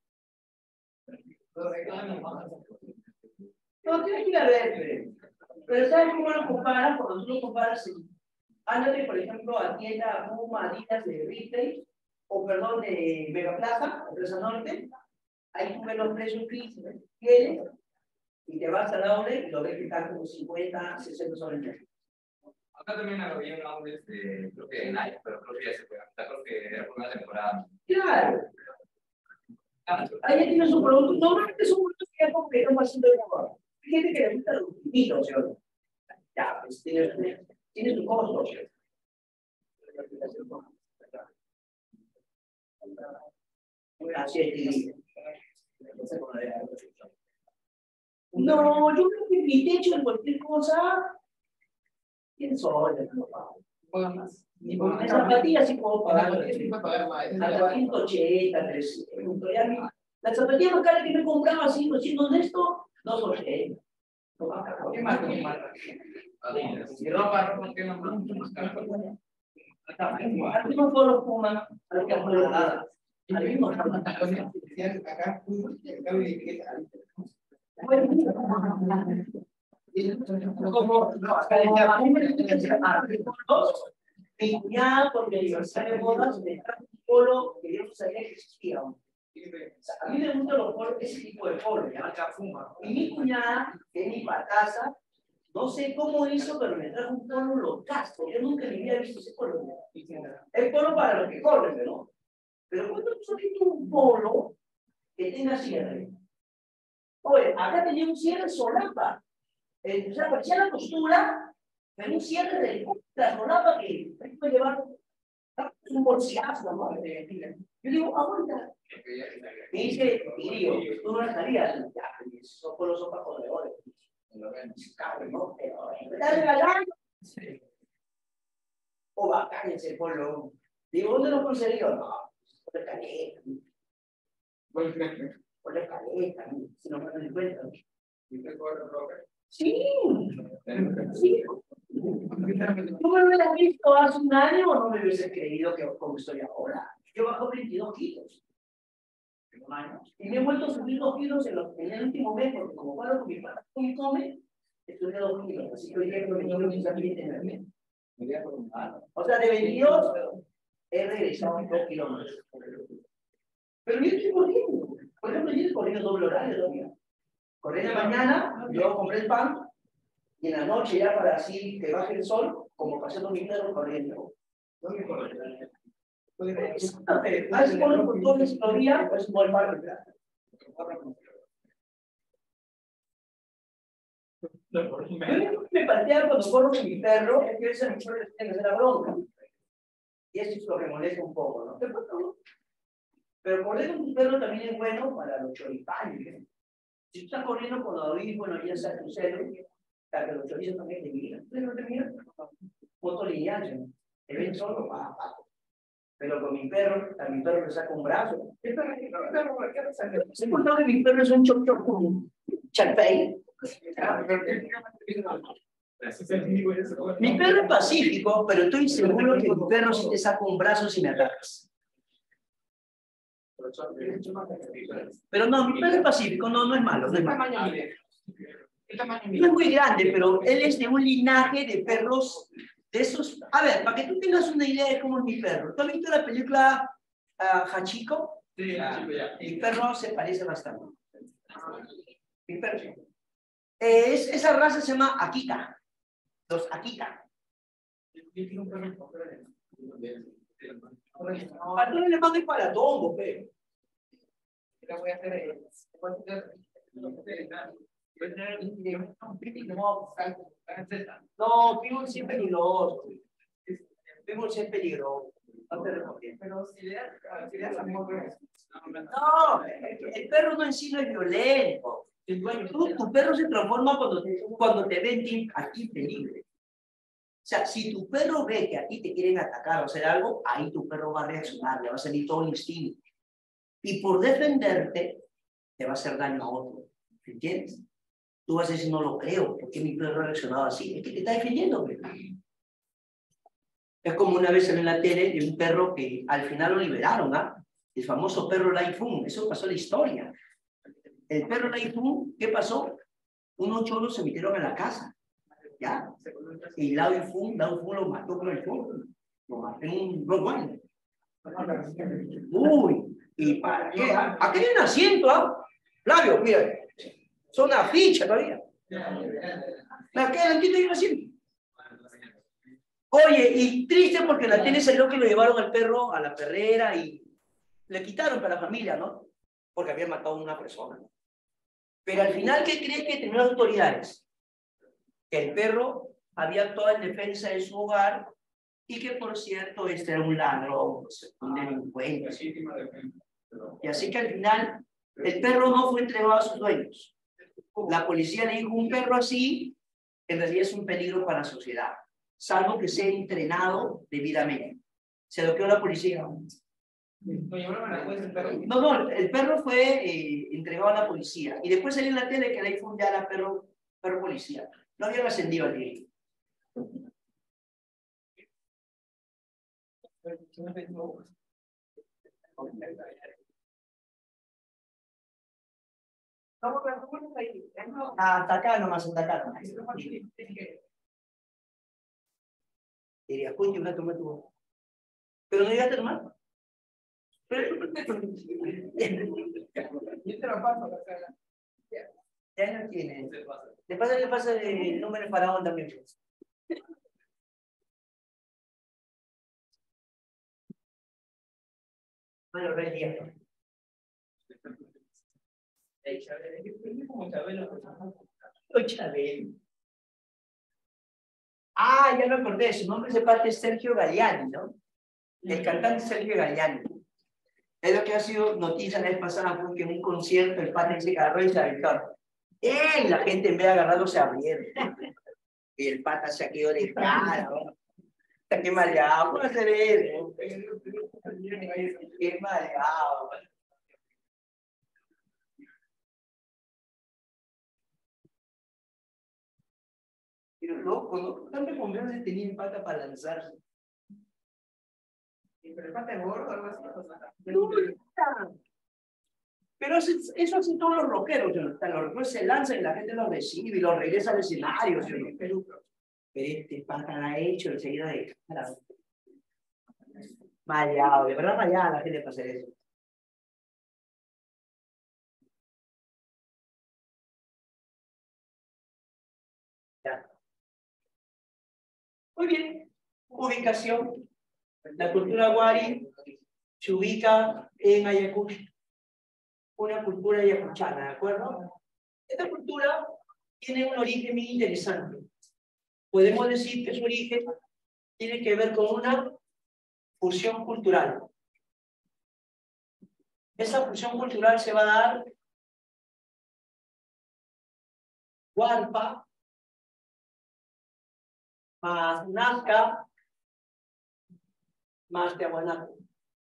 No, tienes que ir a ver, pero, pero ¿sabes cómo lo comparas? Cuando tú lo comparas, ándate, por ejemplo, a tienda Puma, Adidas de retail, o perdón, de Megaplaza, Empresa Norte, ahí tú ves los precios que tienes, y te vas a la doble y lo ves que están como cincuenta, sesenta soles. Acá también había un outlet de, creo que en Nike, pero creo que ya se fue. Acá creo que era por una temporada. Claro. Ahí ya tienes un producto. Normalmente es un producto que ya completo más haciendo de trabajo. Hay gente que le gusta los infinitos, ¿sí? Ya, pues tiene, tiene su costo. Así es, no, yo creo que mi techo en cualquier cosa. ¿Quién soy? Ni por zapatillas sí puedo pagar. Hasta ciento ochenta, trescientos. La zapatilla más cara que me compraba, así, no siendo honesto, dos ochenta. ¿Qué más? ¿Qué más? Y ropa, ropa, ¿qué más? Al mismo foro Puma, al que no nada. Al mismo acá, acá, como no, acá a mí me gusta mi cuñada por mi aniversario de bodas me trajo un polo que yo no sabía que existía. O sea, a mí me gustan los polos, ese tipo de polo, ya acá fuma. Y mi cuñada, que es mi pataza, no sé cómo hizo, pero me trajo un polo locazo. Yo nunca ni había visto ese polo. Es polo para los que corren, ¿no? Pero cuando tú tienes un polo que tenga cierre. Oye, acá tenía un cierre solapa. Eh, o sea, parecía la costura, pero un cierre de la solapa que puede llevar un bolsillazo, ¿no? Yo digo, aguanta. Me dice, tío, tú no estarías. Ya, esos polos son para corredores. ¿No? Pero, ¿me estás regalando? O bacán ese polo. Digo, ¿dónde lo conseguido? No, por la caleta. Por la caleta, si no me doy cuenta. Sí, sí. ¿Tú me hubieras visto hace un año o no me hubiese creído que como estoy ahora? Yo bajo veintidós kilos. Y me he vuelto a subir dos kilos en, los, en el último mes, porque como paro con mi padre y come, estuve dos kilos. Así que hoy día creo que yo quizás veinte. O sea, de veintidós he regresado dos kilos más. Pero yo estoy corriendo. Por ejemplo, yo estoy corriendo doble horario todavía. Corrí en la mañana, luego compré el pan, y en la noche ya para así que baje el sol, como pasé con mi perro corriendo. ¿Dónde corre? A veces por los controles todavía, pues un buen par de Yo me plantea cuando corro con mi perro, es que ese mujer tiene que hacer la bronca. Y eso es lo que molesta un poco, ¿no? Pero correr con tu perro también es bueno para los choripanes. Si tú estás corriendo con los audífonos, ya sea tu celo, para que los chorizos también te miran. ¿Ustedes no te miran? Foto lineal, te ven solo, pa, pa. Pero con mi perro, a mi perro le saca un brazo. ¿Se contó que mi perro es un choc choc con Charpey? Mi perro es pacífico, pero estoy seguro que mi perro sí te saca un brazo si me atacas. Pero no, mi perro es pacífico, no, no es malo. No es malo. No es muy grande, pero él es de un linaje de perros, de esos A ver, para que tú tengas una idea de cómo es mi perro. ¿Tú has visto la película uh, Hachiko? Sí, chico, ya. Mi perro se parece bastante. Mi perro. Eh, es, esa raza se llama Akita. Los Akita. Pastor alemán es para todo, pero. La voy a hacer. eh, voy a hacer- No, Pitbull sí es peligroso. Pitbull sí es peligroso. No te recomiendo. Pero si le das, si le das a mejor, pues, No, el, el perro no en sí no es violento. Tú, tu perro se transforma cuando te, cuando te ven ti- a ti peligro. O sea, si tu perro ve que a ti te quieren atacar o hacer algo, ahí tu perro va a reaccionar, le va a salir todo el instinto. Y por defenderte, te va a hacer daño a otro. ¿Entiendes? Tú vas a decir, no lo creo, ¿por qué mi perro ha reaccionado así? Es que te está defendiendo. Pues. Es como una vez en la tele de un perro que al final lo liberaron, ¿ah? El famoso perro Lai Fung, eso pasó en la historia. El perro Lai Fung, ¿qué pasó? Unos cholos se metieron en la casa, ¿ya? Y Lai Fung, Lai Fung lo mató con el cholo. Lo mató en un Rottweiler. Uy, ¿y para qué? ¿Ah? Aquí hay un asiento, ¿ah? Flavio, mira, son una ficha todavía. Aquí adelantito hay un asiento. Oye, y triste porque en la tele salió que lo llevaron al perro a la perrera y le quitaron para la familia, ¿no? Porque había matado a una persona. Pero al final, ¿qué crees que tenían las autoridades? Que el perro había actuado en defensa de su hogar y que, por cierto, este era un ladrón, un delincuente. Y así que al final, el perro no fue entregado a sus dueños. La policía le dijo, un perro así, en realidad es un peligro para la sociedad, salvo que sea entrenado debidamente. Se lo quedó la policía. lo llevaron a la jueza el perro. No, no, el perro fue eh, entregado a la policía. Y después salió en la tele que el iPhone ya era perro, perro policía. No habían ascendido al día. Ah, hasta acá nomás, hasta acá nomás. Diría, coño, una toma tu. Pero no llegaste a tomar. Pero Yo te lo paso, o sea, ya no tiene. Le pasa, le pasa el número de faraón también. Bueno, re día. Soy Chabelo. Ah, ya me acordé, su nombre se parte es Sergio Galliani, ¿no? El cantante Sergio Galliani. Es lo que ha sido noticia la vez pasada, fue que en un concierto el padre se agarró y se aventó. ¡Eh! La gente en vez de agarrarlo se abrieron. Y el pata se quedó de cara, ¿no? ¡Qué maleado! ¿Cómo hacer eso? ¡Qué maleado! Pero loco, ¿no? ¿Tanta confianza tenía el pata para lanzarse? pero el pata es gordo, algo así, o sea, No, pero eso, eso hacen todos los rockeros, Jonathan. Los rockeros se lanzan y la gente los recibe y los regresa al escenario. ¿Sí? Pero, pero este pata la ha hecho enseguida de cara. Maleado, de verdad maleada la gente para hacer eso. Ya. Muy bien. Ubicación. La cultura Wari se ubica en Ayacucho. Una cultura ayacuchana, ¿de acuerdo? Esta cultura tiene un origen muy interesante. Podemos decir que su origen tiene que ver con una fusión cultural. Esa fusión cultural se va a dar Huarpa más Nazca más Tiahuanaco.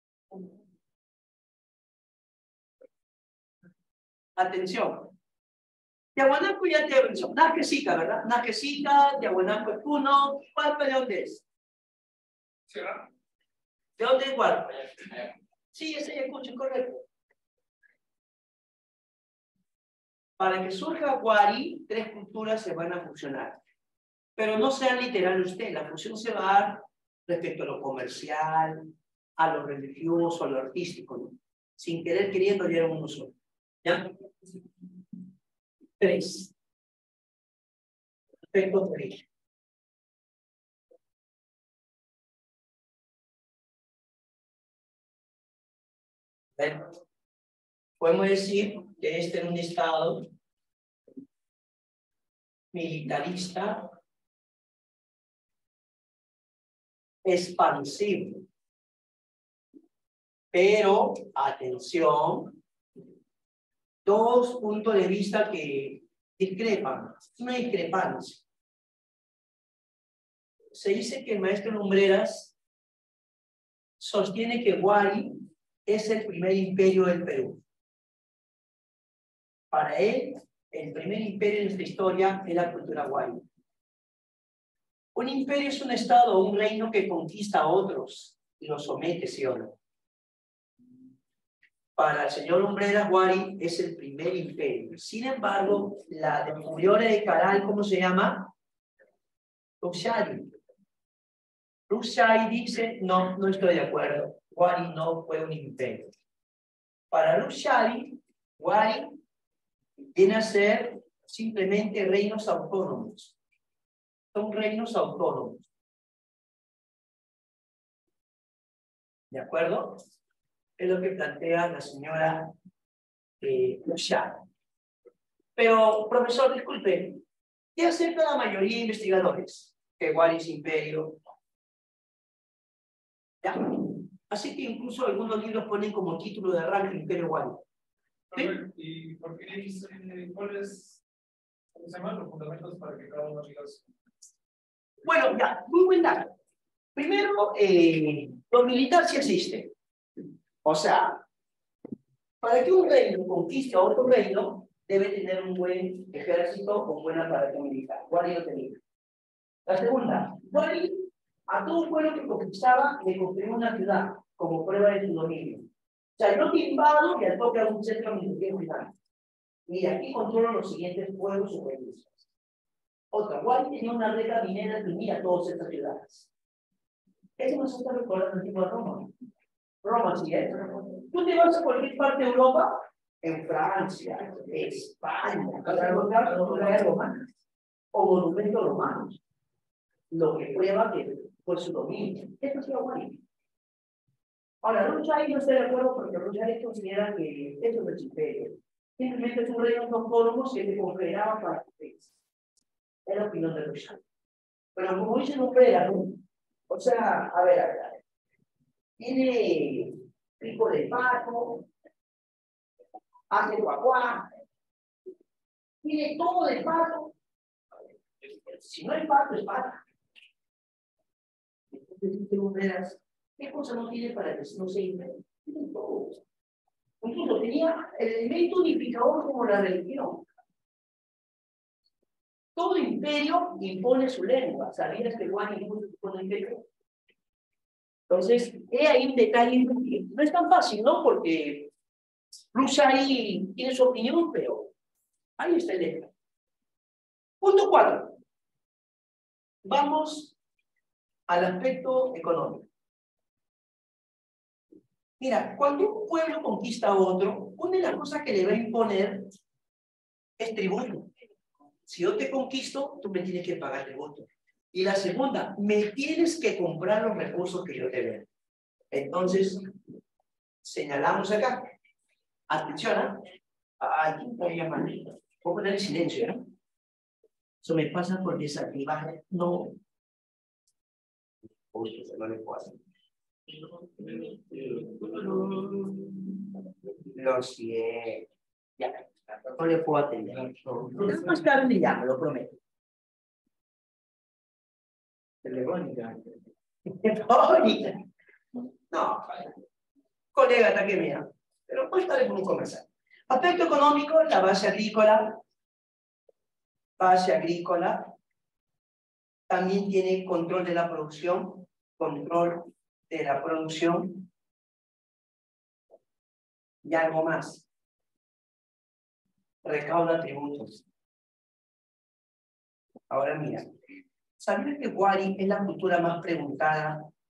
Atención. Tiahuanaco ya te avanzó. Nazquecita, ¿verdad? Nazquecita, Tiahuanaco es uno. ¿Huarpa de dónde es? ¿De dónde es Huarpa? Sí, ese Ayacucho, correcto. Para que surja Wari, tres culturas se van a fusionar. Pero no sea literal usted, la fusión se va a dar respecto a lo comercial, a lo religioso, a lo artístico, ¿no? Sin querer queriendo ya era uno solo. ¿Ya? Tres. Aspecto tres. Bueno, podemos decir que este era un estado militarista expansivo. Pero, atención, dos puntos de vista que discrepan, es una discrepancia. Se dice que el maestro Lumbreras sostiene que Huari es el primer imperio del Perú. Para él, el primer imperio de nuestra historia es la cultura Huari. Un imperio es un estado o un reino que conquista a otros y los somete, ¿sí o no? Para el señor Lumbreras, Huari es el primer imperio. Sin embargo, la de Muriore de Caral, ¿cómo se llama? Rushdie. Rushdie dice, no, no estoy de acuerdo. Huari no fue un imperio. Para Rushdie, Huari viene a ser simplemente reinos autónomos. Son reinos autónomos. ¿De acuerdo? Es lo que plantea la señora eh, Rushdie. Pero, profesor, disculpe, ¿qué acepta la mayoría de investigadores? Que Huari es imperio. ¿Ya? Así que incluso algunos libros ponen como título de ranking Imperio Huari. ¿Sí? ¿Y por qué dicen cuáles se llaman los fundamentos para que cada uno diga su? Bueno, ya, muy buen dato. Primero, eh, lo militar sí existe. O sea, para que un reino conquiste a otro reino, debe tener un buen ejército con buen aparato militar. Huari lo tenía. La segunda, Huari a todo pueblo que conquistaba le construyó una ciudad como prueba de su dominio. O sea, yo te invado y al toque a un centro militar. Y aquí controlo los siguientes pueblos o reinos. Otra, Huari tenía una red minera que unía todas estas ciudades. Eso nos está recordando el tipo de Roma. Roma, sí es. Tú te vas a cualquier parte de Europa, en Francia, España, cada lugar, murallas romanas o monumentos romanos. Lo que prueba que fue su dominio. Esto es Huari. Ahora, Rushdie no está de acuerdo porque Rushdie considera que eso no es imperio. Simplemente es un reino autónomo que se confederaba para los países. Es la opinión de Rushdie. Pero como dice Lumbreras, ¿no? O sea, a ver, a ver, a ver. Tiene pico de pato, hace guaguá, tiene todo de pato. Si no hay pato, es pata. Entonces dice Lumbreras, ¿qué cosa no tiene para que no sea imperio? Tiene todo. Incluso tenía el elemento unificador como la religión. Todo imperio impone su lengua. ¿Sabías que Huari incluso impone imperio? Entonces, he ahí un detalle. No es tan fácil, ¿no? Porque Rushdie tiene su opinión, pero ahí está el detalle. Punto cuatro. Vamos al aspecto económico. Mira, cuando un pueblo conquista a otro, una de las cosas que le va a imponer es tributo. Si yo te conquisto, tú me tienes que pagar tributo. Y la segunda, me tienes que comprar los recursos que yo te vendo. Entonces, señalamos acá. Atención, ¿eh? Ay, ¿quién está llamando? Voy a poner el silencio, ¿no? Eso me pasa por desactivar. No. Uy, no le puedo hacer. Lo siento. Ya, no le puedo atender. Más tarde le llamo, lo prometo. Telefónica. Telefónica. No, colega, hasta que mira. Pero más tarde por un comercial. Aspecto económico, la base agrícola. Base agrícola. También tiene control de la producción. Control de la producción. Y algo más. Recauda tributos. Ahora mira, ¿sabías que Huari es la cultura más preguntada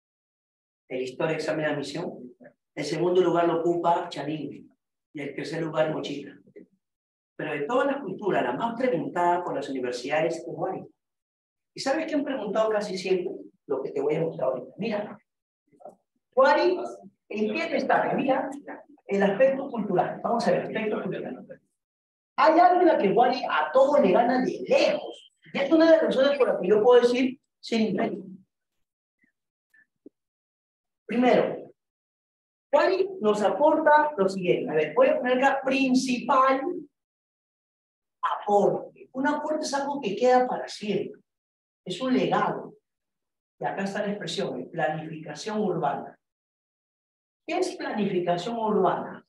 el historia de examen de admisión. El segundo lugar lo ocupa Charín y el tercer lugar Mochica. Pero de todas las culturas, la más preguntada por las universidades es Huari. ¿Y sabes qué han preguntado casi siempre? Lo que te voy a mostrar ahorita. Mira, Huari, ¿en qué destaca? Mira, el aspecto cultural. Vamos a ver, aspecto cultural. Hay algo en la que Huari a todo le gana de lejos. Y es una de las razones por las que yo puedo decir sin imperio. Primero, Huari nos aporta lo siguiente. A ver, voy a poner acá principal aporte. Un aporte es algo que queda para siempre. Es un legado. Y acá está la expresión, planificación urbana. ¿Qué es planificación urbana?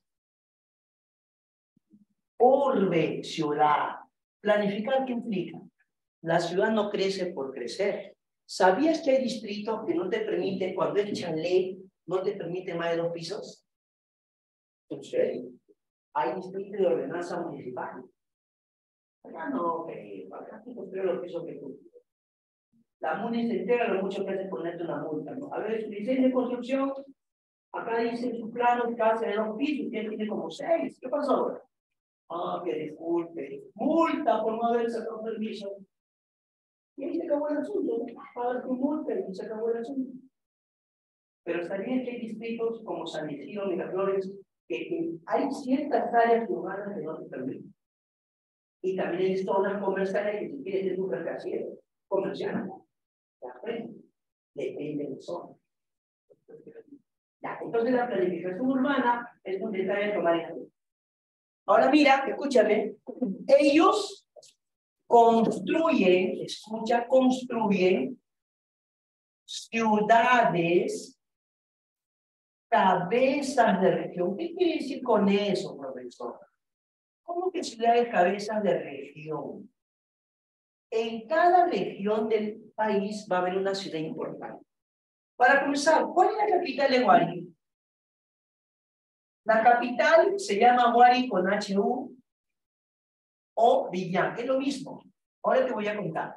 Orbe, ciudad. Planificar, ¿qué implica? La ciudad no crece por crecer. ¿Sabías que hay distritos que no te permiten, cuando es chalet, no te permite más de dos pisos? ¿En serio? Hay distritos de ordenanza municipal. Acá no, que acá te construyen los pisos que tú. La MUNI se entera lo mucho que hace ponerte una multa, ¿no? A ver, su diseño de construcción, acá dice en su plano que hace de dos pisos, y él tiene como seis. ¿Qué pasó ahora? Ah, que disculpe. Multa por no haber sacado permiso. Y ahí se acabó el asunto, ¿no? Pagas tu multa y se acabó el asunto. Pero sabían que hay distritos como San Isidro, Miraflores, que, que hay ciertas áreas urbanas que no te permiten. Y también hay zonas comerciales que si quieres tener un mercancía comercial, la frente, depende de la zona. Ya, entonces la planificación urbana es un detalle a tomar en cuenta. Ahora mira, escúchame, ellos construyen, escucha, construyen ciudades, cabezas de región. ¿Qué quiere decir con eso, profesor? ¿Cómo que ciudades, cabezas de región? En cada región del país va a haber una ciudad importante. Para comenzar, ¿cuál es la capital de Huari? La capital se llama Huari con H U o Villac, es lo mismo. Ahora te voy a contar.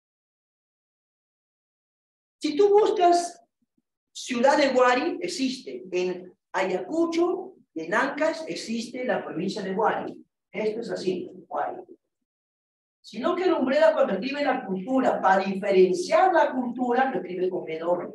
Si tú buscas ciudad de Huari, existe. En Ayacucho, en Ancash, existe la provincia de Huari. Esto es así, Huari. Sino que el Umbrella cuando escribe la cultura, para diferenciar la cultura, lo escribe con B doble.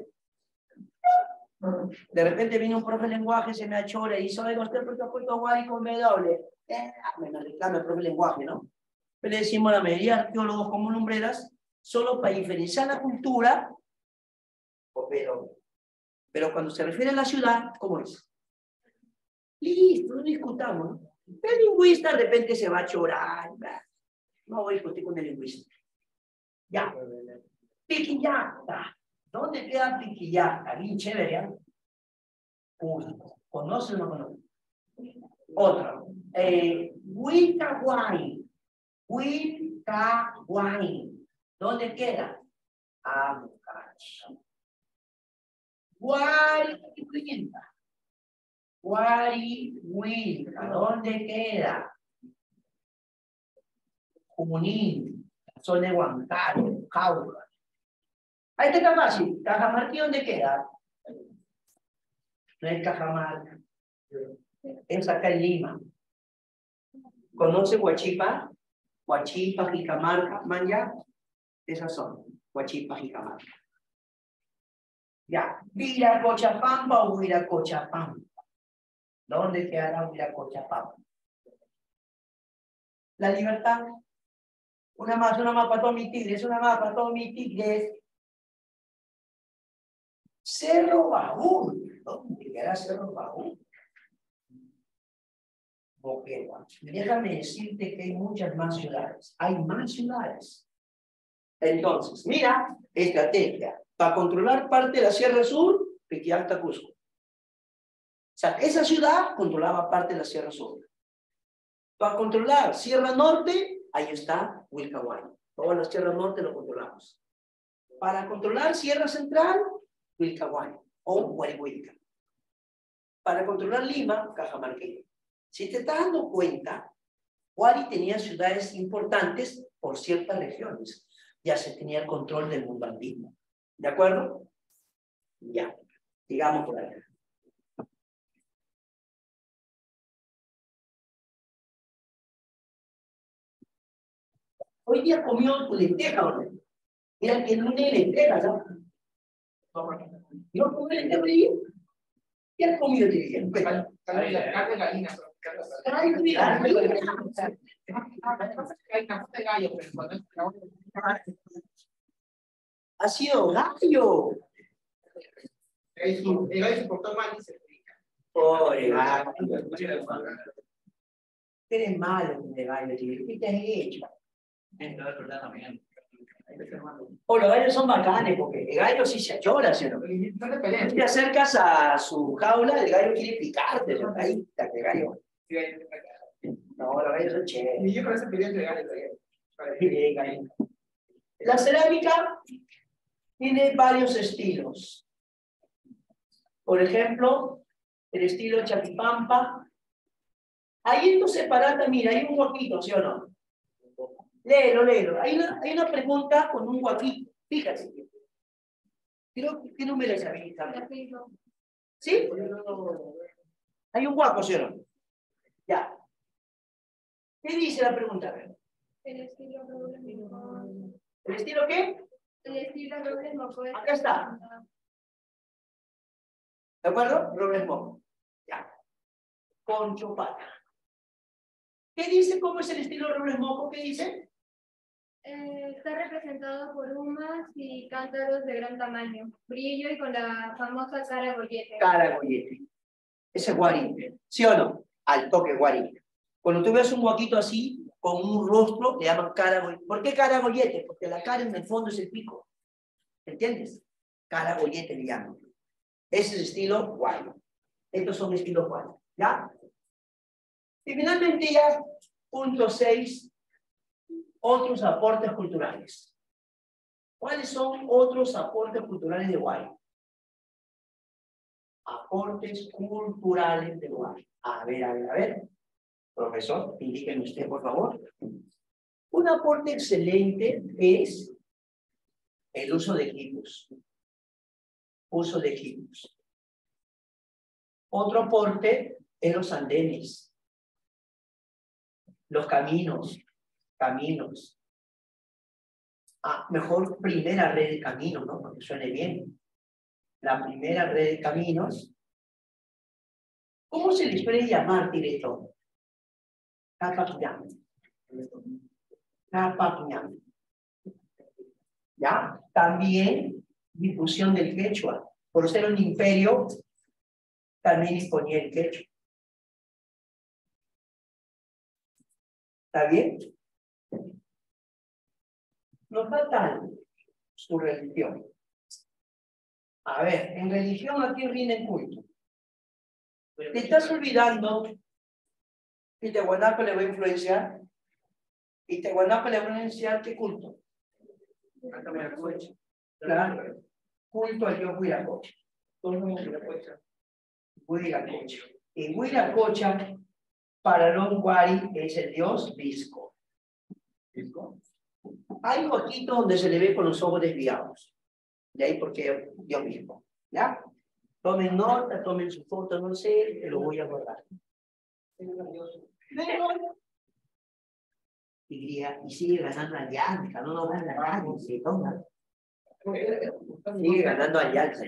De repente vino un profe de lenguaje, se me achora y dice, oiga, usted por qué ha puesto Huari con B doble. Eh, me reclama el profe de lenguaje, ¿no? Pero le decimos a la mayoría de arqueólogos como Lumbreras, solo para diferenciar la cultura, con B doble. Pero cuando se refiere a la ciudad, ¿cómo es? Listo, no discutamos. El lingüista de repente se va a chorar. No voy a discutir con el lingüista. Ya. Piquillacta. ¿Dónde queda Piquillacta? Bien chévere, ¿eh? Uno. ¿Conoce o no conoce? Otro. Eh, Huicahuay. Huicahuay. ¿Dónde queda? Ah, muchacho. Guarihuinta. Guarihuinta. ¿Dónde queda? Junín, zona de Huancayo, Cauca. Ahí está fácil. Cajamarquí, ¿dónde queda? No es Cajamarca. Es acá en Lima. ¿Conoce Huachipa? Huachipa, Jicamarca, Manya. Esas son. Huachipa, Jicamarca. Ya. Viracochapampa o Viracochapampa. ¿Dónde quedará Viracochapampa? La Libertad. Una más, una más para todos mis tigres, una más para todos mis tigres. Cerro Baúl. ¿Dónde queda Cerro Baúl? Moquegua. Déjame decirte que hay muchas más ciudades. Hay más ciudades. Entonces, mira, estrategia. Para controlar parte de la Sierra Sur, Piquillacta, Cusco. O sea, esa ciudad controlaba parte de la Sierra Sur. Para controlar Sierra Norte, ahí está Huilcahuay. Todas las Sierra Norte lo controlamos. Para controlar Sierra Central, Huilcahuay o Huarihuilca. Para controlar Lima, Cajamarquí. Si te estás dando cuenta, Huari tenía ciudades importantes por ciertas regiones. Ya se tenía el control del mundo andino. ¿De acuerdo? Ya. Sigamos por ahí. Hoy día comió tu lenteja, ¿no? Mira que no tiene lentejas, ¿no? ¿No comió lenteja hoy día? ¿Qué has comido hoy día? Carne de gallina. Ay, mira, ha sido gallo. El gallo se portó mal y se explica. Pobre gallo. Eres malo, de gallo, tío. ¿Qué te has hecho? O los gallos son bacanes, porque el gallo sí se achora, ¿sí o no? No te pelees. Tú te acercas a su jaula, el gallo quiere picarte, ¿no? Ahí está, que gallo. No, los gallos son chéveres. Y yo con ese peleé de gallo. Sí, gallo. La cerámica tiene varios estilos. Por ejemplo, el estilo Chapipampa. Ahí en tu separata, mira, hay un huequito, ¿sí o no? Léelo, léelo. Hay una, hay una pregunta con un huequito. Fíjate. Creo que ¿qué número es ahí? ¿Sí? Hay un hueco, ¿sí o no? Ya. ¿Qué dice la pregunta? El estilo Robles Moco. ¿El estilo qué? El estilo Robles Moco. Acá está. ¿De acuerdo? Robles Moco. Ya. Concho Pata. ¿Qué dice? ¿Cómo es el estilo Robles Moco? ¿Qué dice? Eh, está representado por humas y cántaros de gran tamaño, brillo y con la famosa cara gollete. Cara gollete. Ese es guari. ¿Sí o no? Al toque guari. Cuando tú ves un huequito así, con un rostro, le llaman cara gollete. ¿Por qué cara gollete? Porque la cara en el fondo es el pico. ¿Entiendes? Cara gollete le llaman. Ese es el estilo guari. Estos son estilos guari. ¿Ya? Y finalmente ya, punto seis, otros aportes culturales. ¿Cuáles son otros aportes culturales de Guay? Aportes culturales de Guay. A ver, a ver, a ver. Profesor, indíqueme usted, por favor. Un aporte excelente es el uso de equipos. Uso de equipos. Otro aporte es los andenes. Los caminos. Caminos. Ah, mejor primera red de caminos, ¿no? Porque suene bien. La primera red de caminos. ¿Cómo se les puede llamar, director? Capacuñán. Capacuñán. ¿Ya? También difusión del quechua. Por ser un imperio, también disponía el quechua. ¿Está bien? Nos falta algo. Su religión. A ver, en religión, ¿a quién rinde culto? ¿Te estás olvidando que Tiahuanaco le va a influenciar? ¿Y Tiahuanaco le va a influenciar qué culto? Claro. Culto al dios Huiracocha. Huiracocha. Y Huiracocha, para los Guari, es el dios Visco. ¿Visco? Hay un poquito donde se le ve con los ojos desviados. De ahí porque Dios mismo. ¿Ya? Tomen nota, tomen su foto, no sé, te lo voy a borrar. Y, y sigue ganando Alianza, no nos gana nadie, se toma. Sigue ganando Alianza.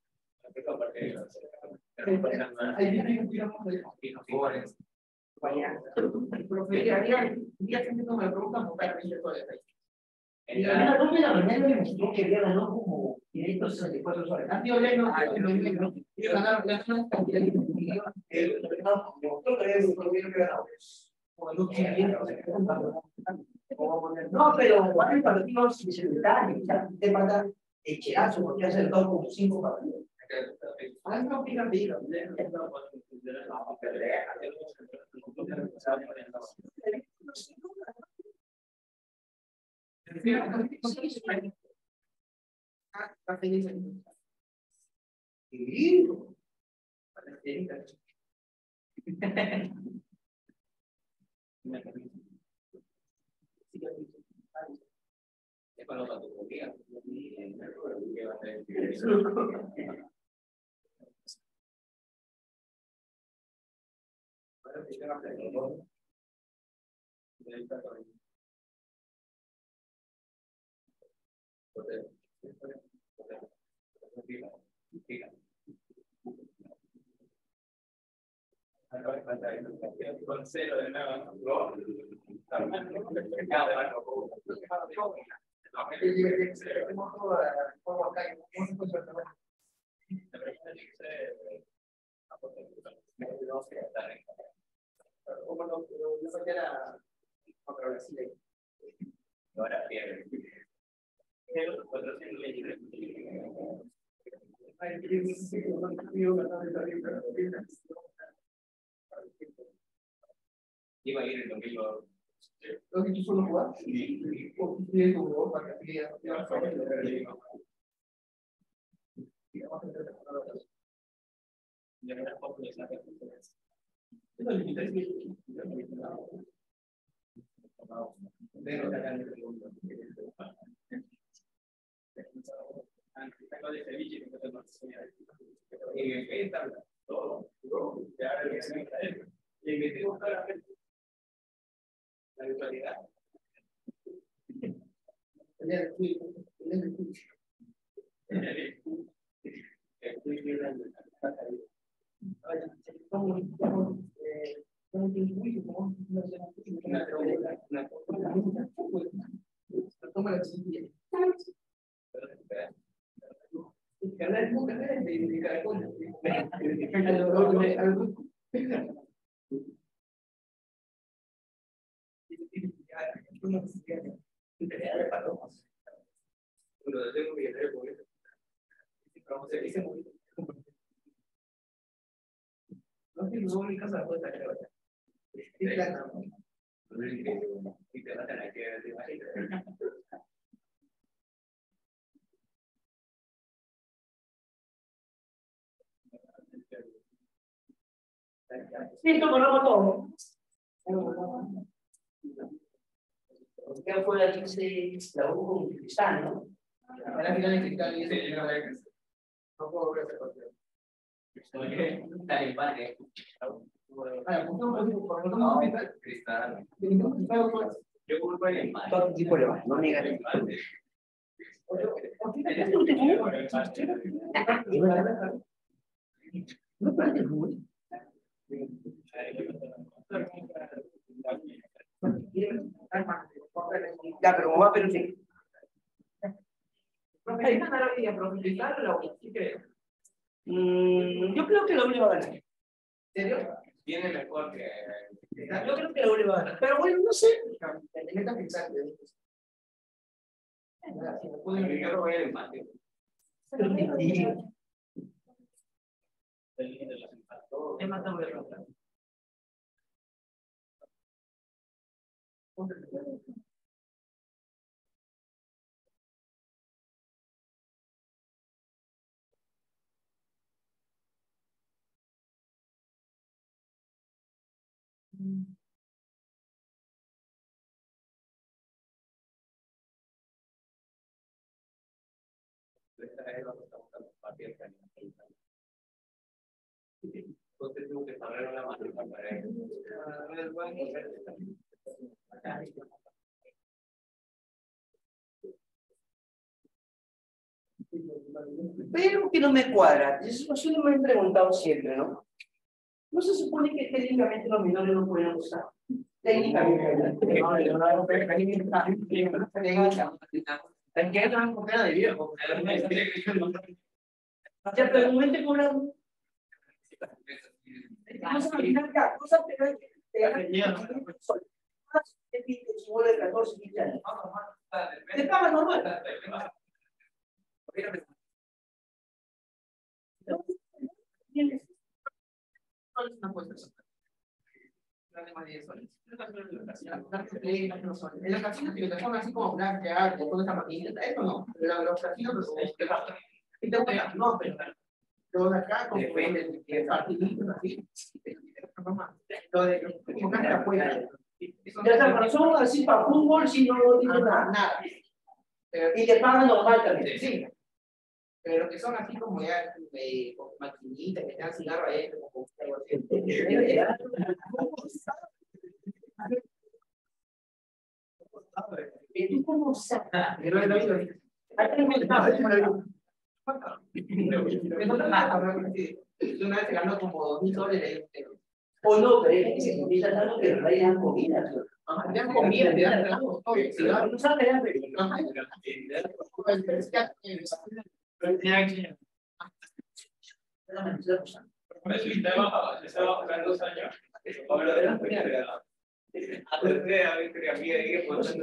Y a las dos de la mañana me mostró que había ganado como quinientas sesenta y cuatro soles. Antes de no, ganaron ganaron cantidad de no, pero hay partidos secundarios, te manda el cherazo, porque hace dos como cinco partidos. Ah, no, pica, pica. Está feliz. Sí. Con cero de nuevo. Ahora pierde. Iba a ir en dos mil dos. ¿Lo que tú solo jugas? Sí. ¿O tú tienes tu voz para que siga? La virtualidad. No sé, no mi casa puesta creo. Sí, claro. Listo, ponemos todo. ¿Qué fue la que se la hubo con cristal, no? A la final de cristal y eso. No puedo volver a hacer partido. Está el empate. Ah, ¿por qué no puedo por qué no cristal? Cristal. Cristal, pues. Yo culpo el empate. Todo tipo de no niegas. No parece el fútbol. Ya, pero como va, pero sí. Mm, yo creo que la U va a ganar. ¿En serio? Tiene mejor que. Yo creo que la U va a ganar. Pero bueno, no sé. Me meto a pensar. Yo no voy al empate. ¿Qué más tengo que preguntar? Entonces tengo que pagar una mano para él. Pero que no me cuadra. Eso, eso me han preguntado siempre, ¿no? No se supone que técnicamente los menores no pueden usar. Técnicamente. De viejo. Ya, pero el momento que cobran. Vamos a imaginar cada cosa, pero hay que pegar. De catorce, quince años. De paga normal. En los casinos que te ponen así como blackjack, con esa maquinita, eso no. Pero los casinos no, pero los acá con partiditos así. Lo de como que afuera. Ya esa razón, así para fútbol, si no digo nada. Nada. Y te pagan normal también. Sí. Pero los que son así como ya eh, con maquinitas, que te dan cigarro ahí, como algo así. ¿Y tú cómo sabes? Pero es lo mismo. Una vez se ganó como dos mil dólares. O no, pero es que se comienza tanto que no hay comida. Te dan comida, te dan trago, todo, cigarro. No sabes, Ajá. Por eso estaba, estaba jugando dos años. Ahora de la primera. A ver, a ver, que había ahí, pues,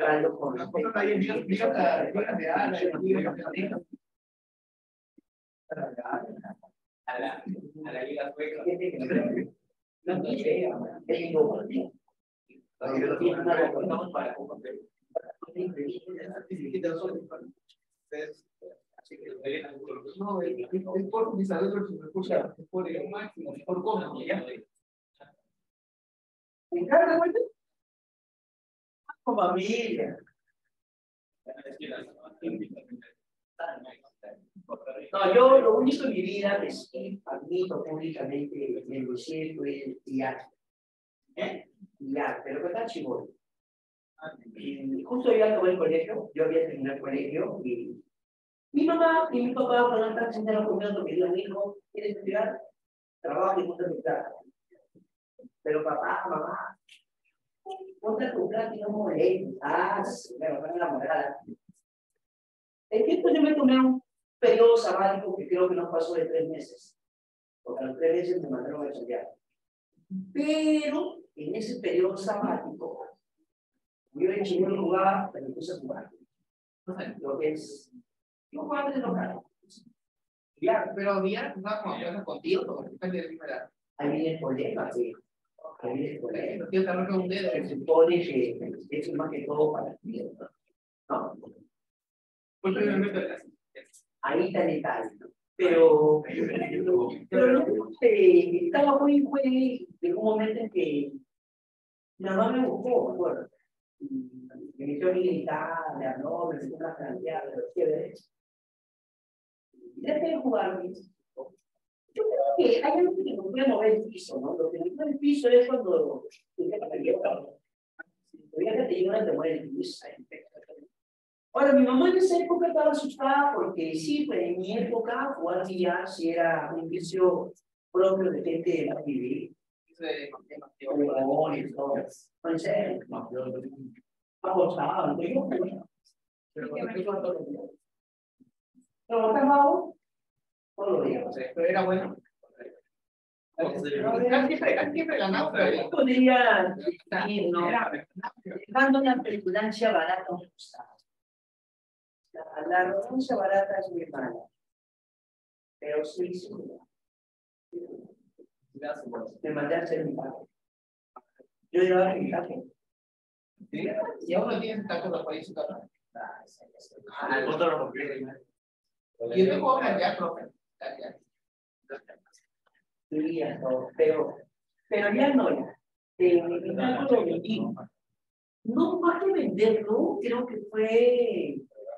a la, a la liga sueca. no quise, es igual. No, es por mis adultos, es por el máximo, es por cómo. Como familia. No, yo lo único en mi vida que sí admito públicamente en el cielo es guiar. ¿Eh? Guiar, pero que está chingón. Y justo yo acabé el colegio, yo había terminado el colegio y mi mamá y mi papá cuando están sentados conmigo me dijeron, hijo, ¿quieres estudiar? Trabajo y punto de vista. Pero papá, mamá, ponte a tu plato y no molestes. Ah, sí, me van a la morada. En tiempo yo me tomé un periodo sabático que creo que no pasó de tres meses. Porque a los tres meses me mandaron a estudiar. Pero en ese periodo sabático, yo en Chile no jugaba, pero me puse a jugar. Lo que es, no jugaba de local. Ya, pero ya jugaba con cosas contigo, porque depende de la edad. Ahí viene el problema, sí. Ahí viene el problema. Los tíos te arrancan un dedo. Se supone que es más que todo para ti. ¿No? Ahí está el detalle. Pero, pero, pero no, eh, estaba muy, muy, en un momento en que mi mamá me buscó, me acuerdo. Me metió a militar, me habló, me metió una cantidad de los chéveres. Y dejé de jugar. Yo creo que hay algo que no puede mover el piso, ¿no? Lo que no mueve el piso es cuando todavía te llevan a mover el piso. Ahora, mi mamá en esa época estaba asustada porque sí, pues en mi época jugar billar sí era un vicio propio de gente de la vivir. Leones, todo. No, en serio. Apostaba, yo. Pero trabajaba todos los días. Pero era bueno. Casi siempre, casi siempre ganaba, pero Podría ir, ¿no? Dando una película barata, no me gustaba. La, la redundancia barata es muy mala, pero sí, sí. Me mandé a hacer mi padre. Yo llevaba mi café. y aún no tienes tacos de país su casa. Y yo tengo obras ya, profe. Pero, pero ya no, ya. Eh, mi taco lo vendí. No, más que venderlo, creo que fue.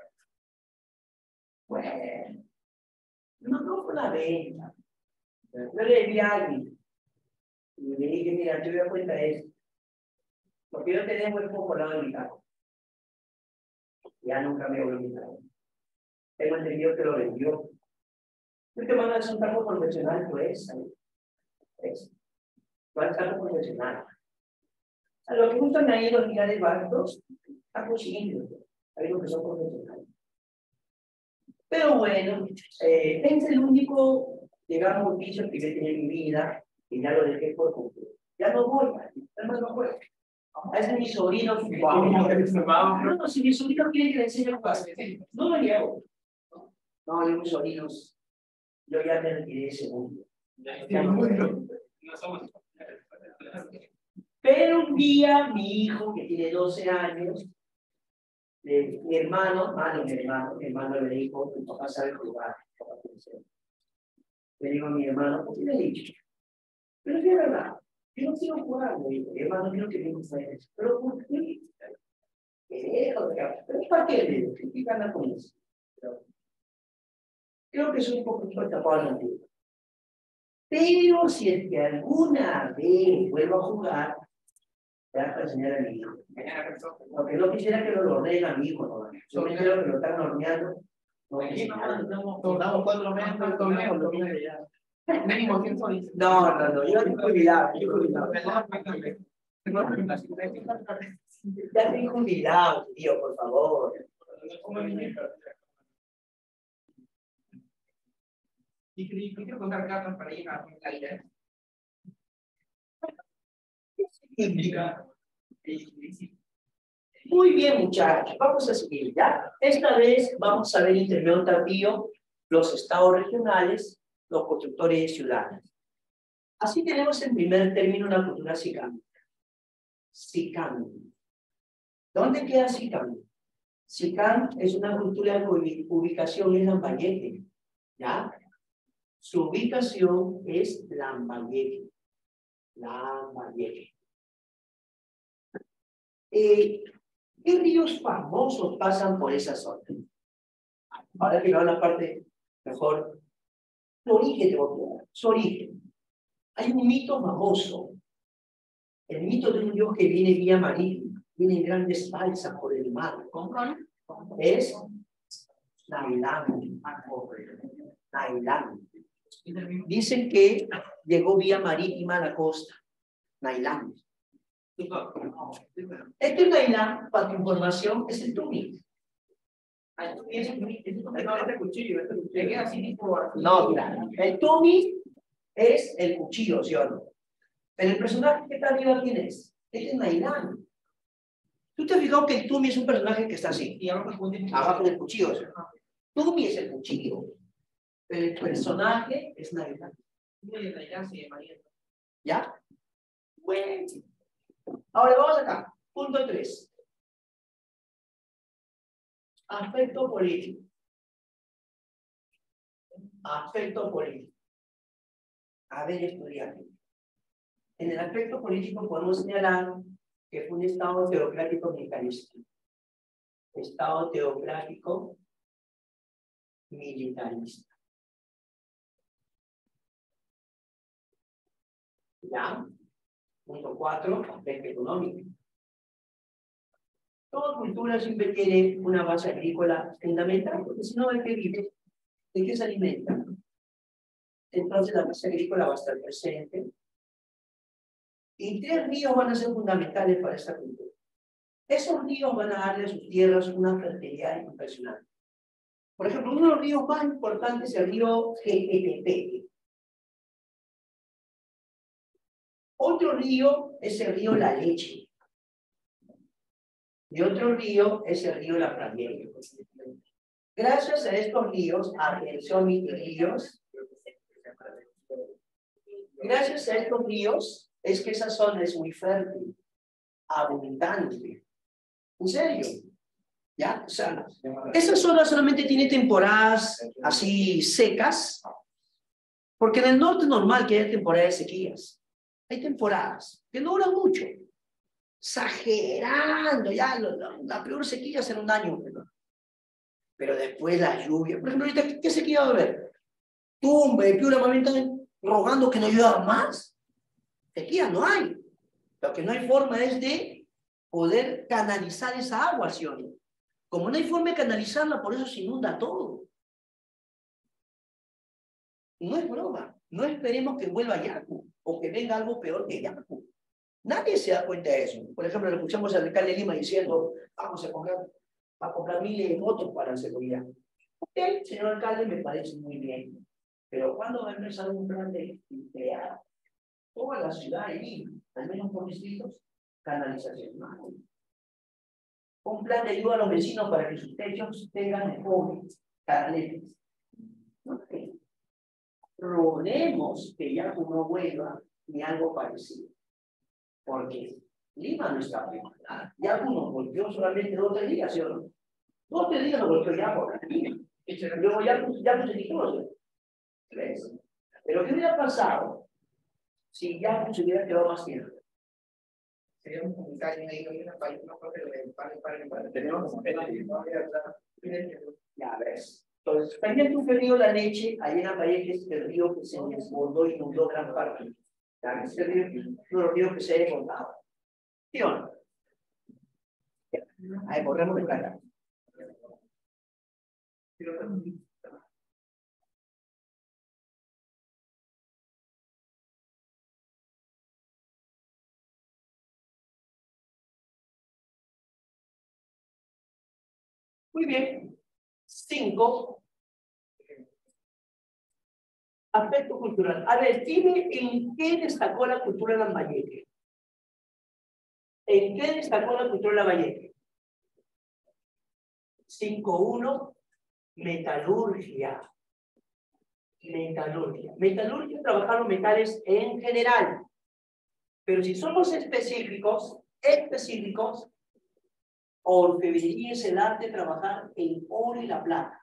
Bueno, no, no fue la venta. Yo le di a alguien y le dije, mira, yo voy a cuenta esto. Porque yo tenía muy poco lado de mi taco. Ya nunca me volvió mi taco. Tengo entendido que lo vendió. Yo te mando a hacer un taco profesional, pues. ¿Ves? No es taco profesional. A lo que gustan ahí los milares baratos, tacos simples. Hay los que son profesionales. Pero bueno, eh, es el único, digamos, vicio que yo tenía en mi vida, y ya lo dejé por completo. Ya no voy, además no voy. A ese mi sobrino, no, no, si mi sobrino quiere que le enseñe a jugar, no lo llevo. No, yo mis sobrinos, yo ya me retiré de ese mundo. Ya no puedo. Pero un día mi hijo, que tiene doce años, de, mi hermano, hermano, mi hermano, mi hermano le dijo, tu papá sabe jugar. Le digo a mi hermano, ¿por qué le he dicho? Pero es verdad, yo no quiero jugar, le digo, mi hermano, quiero que me guste eso. Pero ¿por qué? ¿Qué es? Pero ¿para qué? Le digo, ¿qué gana con eso? Creo que es un poco tapado en la antigua. Pero si es que alguna vez vuelvo a jugar, ya para enseñar a mi hijo. Porque no quisiera que lo horneen a mi hijo, no. Yo quiero que lo están horneando. No, Tornamos cuatro meses para el torneo, lo viene ya. Mínimo cien soles. no, no, no, yo estoy jubilado, yo estoy jubilado. Ya estoy jubilado, tío, por favor. Y quiero contar cartas para ir a la idea. Muy bien, muchachos, vamos a seguir, ¿ya? Esta vez vamos a ver intermedio tardío, los estados regionales, los constructores de ciudades. Así tenemos en primer término una cultura sicámica. Sicámica. ¿Dónde queda Sicán? Sicán es una cultura cuya ubicación es Lambayeque, ¿ya? Su ubicación es Lambayeque. Lambayeque. Eh, ¿Qué ríos famosos pasan por esa zona? Ahora que veo la parte mejor. Su origen, te voy a hablar. Su origen. Hay un mito famoso. El mito de un dios que viene vía marítima, viene en grandes balsas por el mar. Es Nailán. Nailán. Dicen que llegó vía marítima a la costa. Nailán. Este Nailán, para tu información, es el Tumi. Este cuchillo, este cuchillo. Le queda así tipo. No, mira, el Tumi es el cuchillo, ¿sí o no? Pero el personaje que está arriba, ¿quién es? Este es Nailán. ¿Tú te has fijado que el Tumi es un personaje que está así? Y abajo Abajo del cuchillo. ¿Sí? Tumi es el cuchillo. Pero el personaje es Nailán. ¿Ya? Bueno. Ahora vamos acá. Punto tres. Aspecto político. Aspecto político. A ver, estudiante. En el aspecto político podemos señalar que fue un Estado teocrático militarista. Estado teocrático militarista. ¿Ya? Punto cuatro, aspecto económico. Toda cultura siempre tiene una base agrícola fundamental, porque si no, ¿de qué vive? ¿De qué se alimenta? Entonces la base agrícola va a estar presente. Y tres ríos van a ser fundamentales para esta cultura. Esos ríos van a darle a sus tierras una fertilidad impresionante. Por ejemplo, uno de los ríos más importantes es el río Jequetepeque. Otro río es el río La Leche. Y otro río es el río La Pradera. Gracias a estos ríos, atención mis ríos, gracias a estos ríos, es que esa zona es muy fértil, abundante. ¿En serio? ¿Ya? O sea, esa zona solamente tiene temporadas así secas, porque en el norte es normal que haya temporadas de sequías. Hay temporadas que no duran mucho. Exagerando, ya lo, lo, la peor sequía será un año. ¿No? Pero después la lluvia. Por ejemplo, ahorita, ¿qué sequía va a haber? Tumbe, Piura, más bien están rogando que no llueva más. Sequía no hay. Lo que no hay forma es de poder canalizar esa agua, ¿sí o no? Como no hay forma de canalizarla, por eso se inunda todo. No es broma. No esperemos que vuelva Yacu o que venga algo peor que Yacu. Nadie se da cuenta de eso. Por ejemplo, lo escuchamos al alcalde de Lima diciendo, vamos a comprar, a comprar miles de votos para la seguridad. Ok, señor alcalde, me parece muy bien. Pero ¿cuándo va a empezar un plan de crear toda la ciudad de Lima, al menos por distritos, canalización? No. Un plan de ayuda a los vecinos para que sus techos tengan mejores canaletas. Okay. Rodemos que ya no vuelva ni algo parecido. Porque Lima no está preparada. Ya uno volvió solamente dos o tres días, ¿sí o no? Dos o tres días lo volvió ya por la Lima. Luego ya, ya se quitó. ¿Ves? Pero ¿qué hubiera pasado si ya se hubiera quedado más tiempo? Sería un comentario ahí, no hay una página, no creo que lo de para para para. Tenemos Ya ves. Entonces, también tu río La Leche, ahí en Lambayeque es el río que se desbordó y inundó gran parte. ¿Ya? Ese río es uno de los ríos que se ha desbordado. ¿Sí o no? Ahí borremos de cara. Muy bien. Cinco. Aspecto cultural. A ver, dime en qué destacó la cultura de Lambayeque. ¿En qué destacó la cultura de Lambayeque? cinco uno. Metalurgia. Metalurgia. Metalurgia, trabajar los metales en general. Pero si somos específicos, específicos, orfebrería es el arte de trabajar el oro y la plata.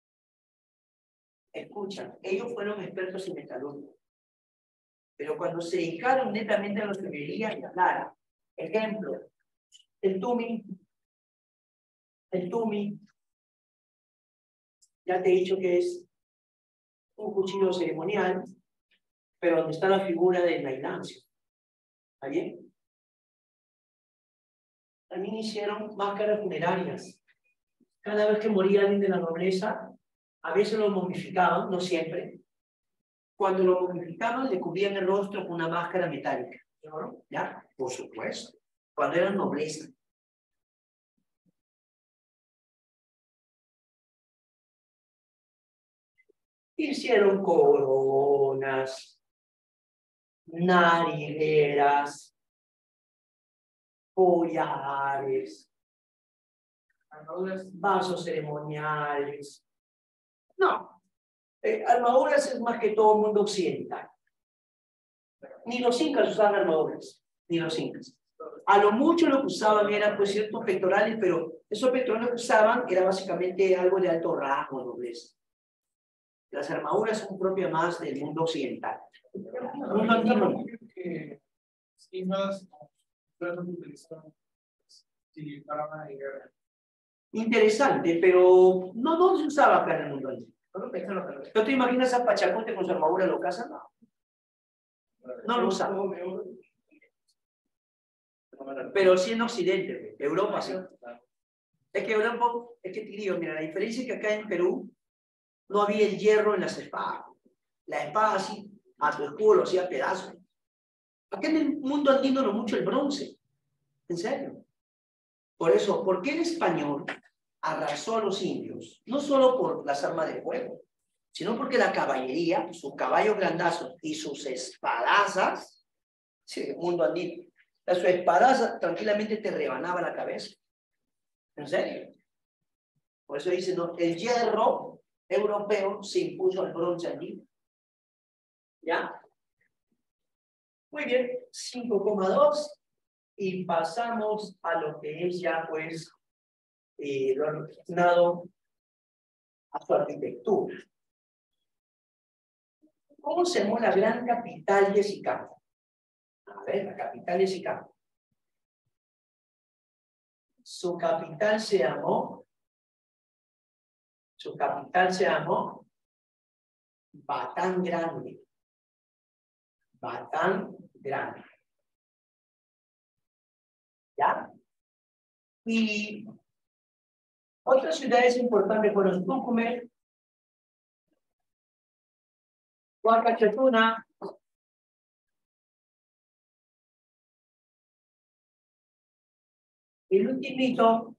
Escuchan, ellos fueron expertos en metalurgia. Pero cuando se dedicaron netamente a la orfebrería, ya nada. Ejemplo, el tumi. El tumi. Ya te he dicho que es un cuchillo ceremonial, pero donde está la figura de Nainancio. ¿Está bien? También hicieron máscaras funerarias. Cada vez que moría alguien de la nobleza, a veces lo momificaban, no siempre. Cuando lo momificaban, le cubrían el rostro con una máscara metálica. ¿No? ¿Ya? Por supuesto. Cuando eran nobleza. Hicieron coronas, narigueras, collares, vasos ceremoniales. No, eh, armaduras es más que todo mundo occidental. Ni los incas usaban armaduras, ni los incas. A lo mucho lo que usaban eran pues ciertos pectorales, pero esos pectorales que usaban era básicamente algo de alto rango, nobleza. Las armaduras son propias más del mundo occidental. Mundo antiguo. Interesante, pero no, no se usaba acá en el mundo antiguo. ¿No te imaginas a Pachacote con su armadura lo casan? No. No lo usaba. Pero sí en Occidente, Europa sí. Es que Europa, es que te digo, mira, la diferencia es que acá en Perú no había el hierro en las espadas. La espada así, a tu escudo lo hacía pedazos. Acá en el mundo andino no mucho el bronce. ¿En serio? Por eso, ¿por qué el español arrasó a los indios? No solo por las armas de fuego, sino porque la caballería, sus caballos grandazos y sus espadazas, sí, el mundo andino, la su espadaza tranquilamente te rebanaba la cabeza. ¿En serio? Por eso dicen, no, el hierro europeo se impuso al bronce andino. ¿Ya? Muy bien, cinco coma dos y pasamos a lo que es ya pues eh, lo relacionado a su arquitectura. ¿Cómo se llamó la gran capital de Sicampo? A ver, la capital de Sicampo. Su capital se llamó, su capital se llamó Batán Grande. Batán Grande. ¿Ya? Y otras ciudades importantes fueron Tucumán, Huacachatuna, el ultimito,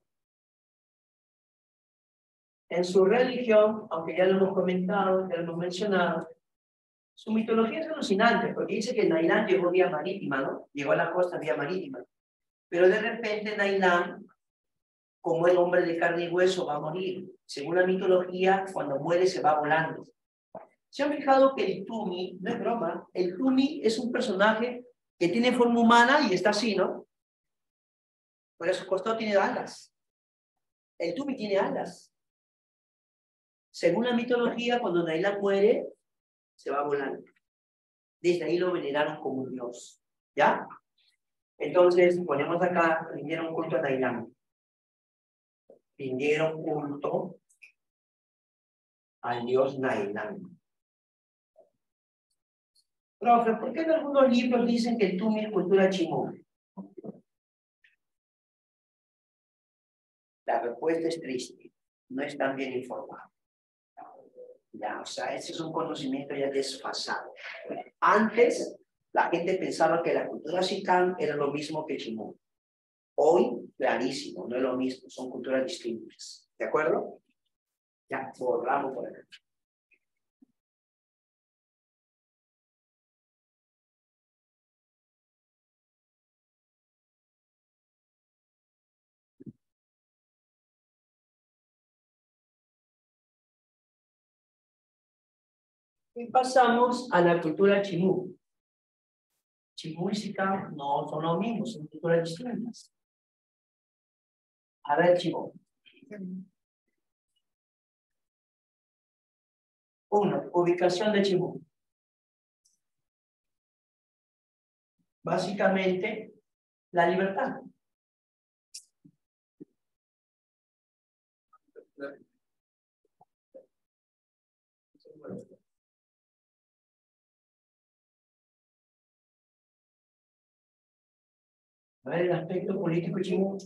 en su religión, aunque ya lo hemos comentado, ya lo hemos mencionado, su mitología es alucinante, porque dice que Nailán llegó vía marítima, ¿no? Llegó a la costa vía marítima. Pero de repente Nailán, como el hombre de carne y hueso, va a morir. Según la mitología, cuando muere se va volando. ¿Se han fijado que el Tumi, no es broma, el Tumi es un personaje que tiene forma humana y está así, ¿no? Por eso su costado tiene alas. El Tumi tiene alas. Según la mitología, cuando Nailán muere, se va volando. Desde ahí lo veneraron como un dios. ¿Ya? Entonces, ponemos acá, rindieron culto a Nailán. Rindieron culto al dios Nainam. Profe, ¿por qué en algunos libros dicen que el Tumi es cultura chimú? La respuesta es triste, no están bien informados. Ya, o sea, ese es un conocimiento ya desfasado. Antes, la gente pensaba que la cultura Xikang era lo mismo que Chimú. Hoy, clarísimo, no es lo mismo, son culturas distintas. ¿De acuerdo? Ya, borramos por acá. Y pasamos a la cultura Chimú. Chimú y Xikang no son lo mismo, son culturas distintas. A ver, Chimú. Uno, ubicación de Chimú. Básicamente, la libertad. A ver el aspecto político de Chimú.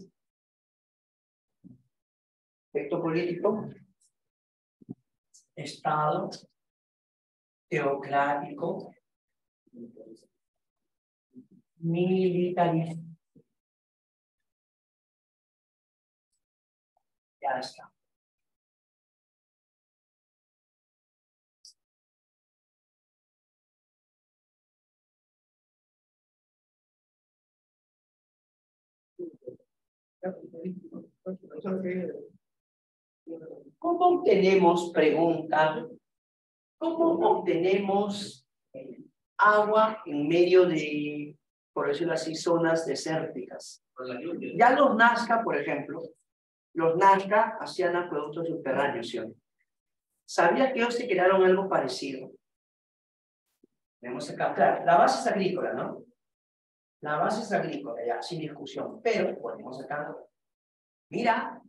Aspecto político. Estado teocrático, militarista. Ya está. ¿Cómo obtenemos, pregunta, cómo obtenemos agua en medio de, por decirlo así, zonas desérticas? Ya los Nazca, por ejemplo, los Nazca hacían acueductos subterráneos, ¿sí? ¿Sabía que ellos se crearon algo parecido? Tenemos acá, claro, la base es agrícola, ¿no? La base es agrícola, ya, sin discusión, pero ponemos acá, mira,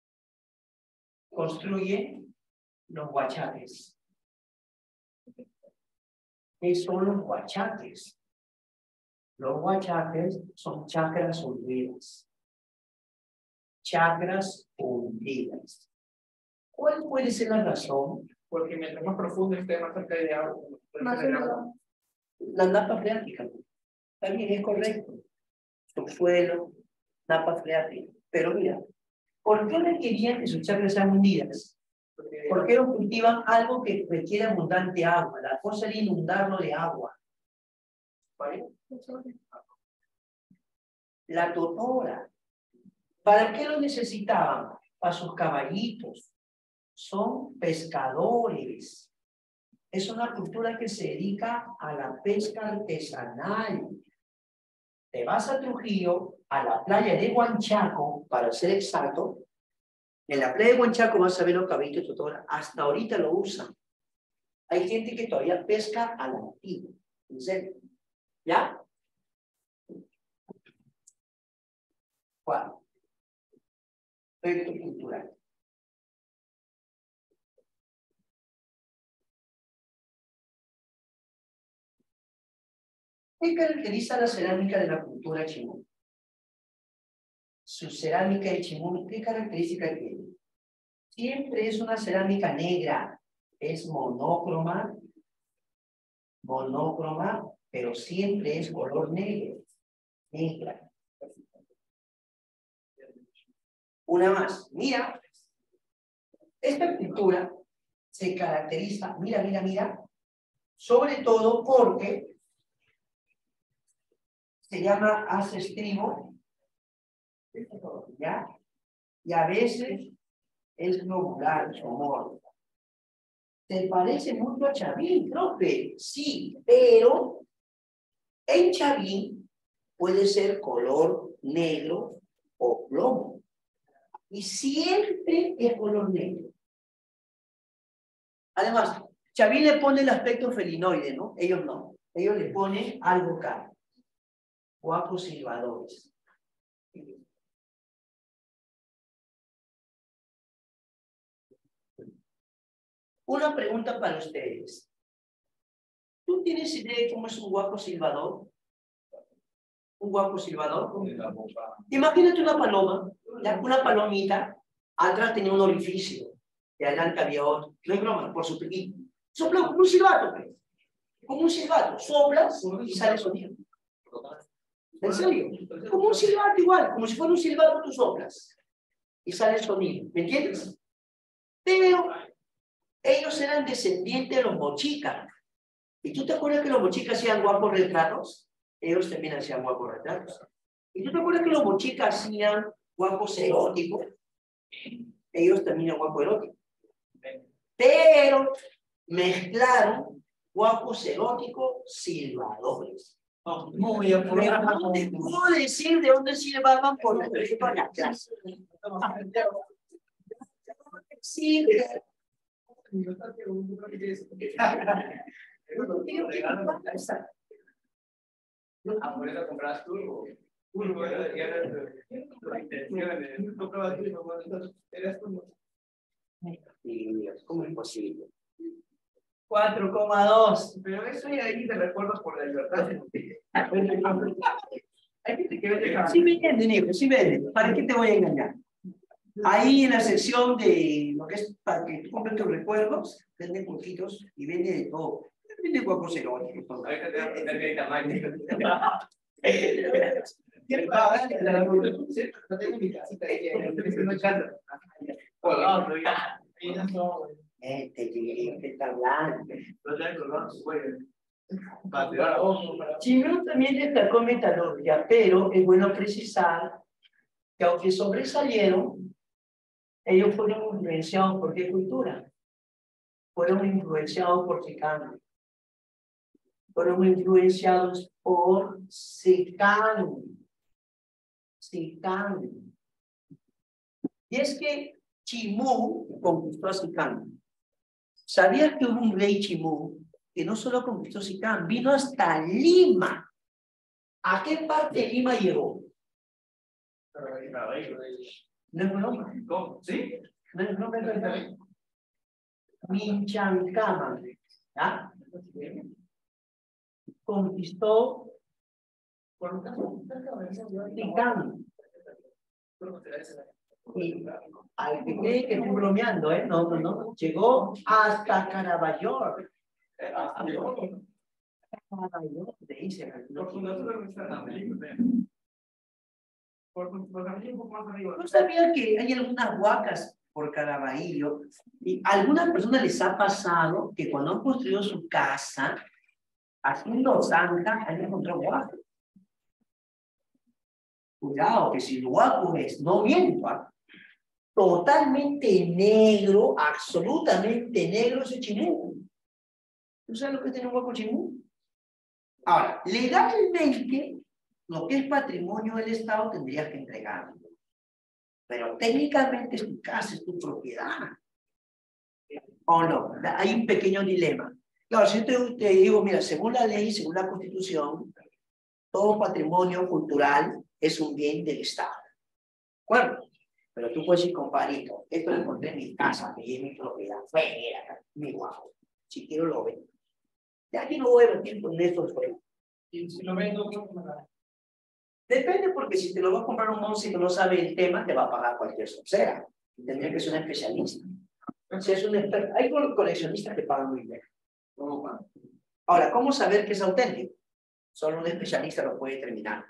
construye los huachates. ¿Qué son los huachates? Los huachates son chacras hundidas. Chacras hundidas. ¿Cuál puede ser la razón? Porque mientras más profundo esté, más cerca de agua. Más húmedo. La napa freática. También es correcto. Subsuelo, napa freática. Pero mira, ¿por qué requerían que sus chacras sean hundidas? Porque ellos cultivan algo que requiere abundante agua. La cosa era inundarlo de agua. ¿Vale? La totora. ¿Para qué lo necesitaban? Para sus caballitos. Son pescadores. Es una cultura que se dedica a la pesca artesanal. Te vas a Trujillo, a la playa de Huanchaco, para ser exacto. En la playa de Huanchaco vas a ver los caballitos de totora. Hasta ahorita lo usan. Hay gente que todavía pesca a la antigua. ¿En serio? ¿Ya? ¿Cuál? Aspecto cultural. ¿Qué caracteriza la cerámica de la cultura chimú? Su cerámica de chimú, ¿qué característica tiene? Siempre es una cerámica negra, es monócroma, monócroma, pero siempre es color negro, negra. Una más, mira, esta cultura se caracteriza, mira, mira, mira, sobre todo porque se llama hace estribo, ¿ya? Y a veces es globular, somorfo. ¿Te parece mucho a Chavín, profe? Sí, pero en Chavín puede ser color negro o plomo. Y siempre es color negro. Además, Chavín le pone el aspecto felinoide, ¿no? Ellos no. Ellos le ponen algo caro. Guapos silbadores. Una pregunta para ustedes. ¿Tú tienes idea de cómo es un guapo silbador? ¿Un guapo silbador? Imagínate una paloma, ¿ya? Una palomita, atrás tenía un orificio, y adelante había otro. No es broma, por su piquito. Sopla como un silbato, pues. Como un silbato. Soplas y sale sonido. ¿En serio? Como un silbato igual, como si fuera un silbato tú soplas y sale sonido. ¿Me entiendes? Pero ellos eran descendientes de los mochicas. ¿Y tú te acuerdas que los mochicas hacían guapos retratos? Ellos también hacían guapos retratos. ¿Y tú te acuerdas que los mochicas hacían guapos eróticos? Ellos también hacían guapos eróticos. Pero mezclaron guapos eróticos silbadores. Muy apurado. ¿Te puedo decir de dónde silbaban por la clase? Sí, Ah, por eso compras turbo. Turbo era la intención. Tú comprabas turbo cuando eras turbo. ¿cómo es posible? cuatro coma dos. Pero eso ya ahí te recuerdo por la libertad. Hay gente que vende cada Sí me entienden, hijo, sí me entienden. ¿Para qué te voy a engañar? Ahí en la sección de lo que es para que tú compres tus recuerdos, venden poquitos y vende de todo. Vende guapos eróticos. Ahorita te voy a poner que hay tamaño. No tengo mi casita ahí, no hay casa. Hola, no, ya. Este, que está hablando. No te acordás, güey. Chimeno también destacó metalurgia, pero es bueno precisar que aunque sobresalieron, ellos fueron influenciados por qué cultura. Fueron influenciados por Chicano. Fueron influenciados por Sicano. Sicano. Y es que Chimú conquistó a Sicano. ¿Sabías que hubo un rey Chimú que no solo conquistó Sicán, vino hasta Lima? ¿A qué parte de Lima llegó? No es broma. ¿Cómo? ¿Sí? No es broma, no es broma. Minchancama, ¿ya? Conquistó Sicán. Y al que cree que estoy bromeando, ¿eh? No, no, no. Llegó hasta Caraballo. Caraballo, te dice. ¿No sabía que hay algunas huacas por Caraballo? Y a algunas personas les ha pasado que cuando han construido su casa, haciendo zanja, han encontrado huacas. Cuidado, que si el huaco es, no miento, ¿eh? Totalmente negro, absolutamente negro ese chimú. ¿Tú sabes lo que es tener un huaco chimú? Ahora, legalmente, lo que es patrimonio del Estado tendrías que entregarlo. Pero técnicamente es tu casa, es tu propiedad. ¿O no? Hay un pequeño dilema. Claro, si yo te, te digo, mira, según la ley, según la Constitución, todo patrimonio cultural es un bien del Estado. ¿De acuerdo? Pero tú puedes ir, compadrito, esto lo encontré en mi casa, que es mi propiedad, fuera, mi guapo. Si quiero lo vendo. De aquí no voy a mentir con esto después. Y si lo vendo, ¿cómo me da? Depende, porque si te lo va a comprar un once que no sabe el tema, te va a pagar cualquier soncera. Tendría que ser un especialista. Si es un experto, hay coleccionistas que pagan muy bien. Ahora, ¿cómo saber que es auténtico? Solo un especialista lo puede determinar.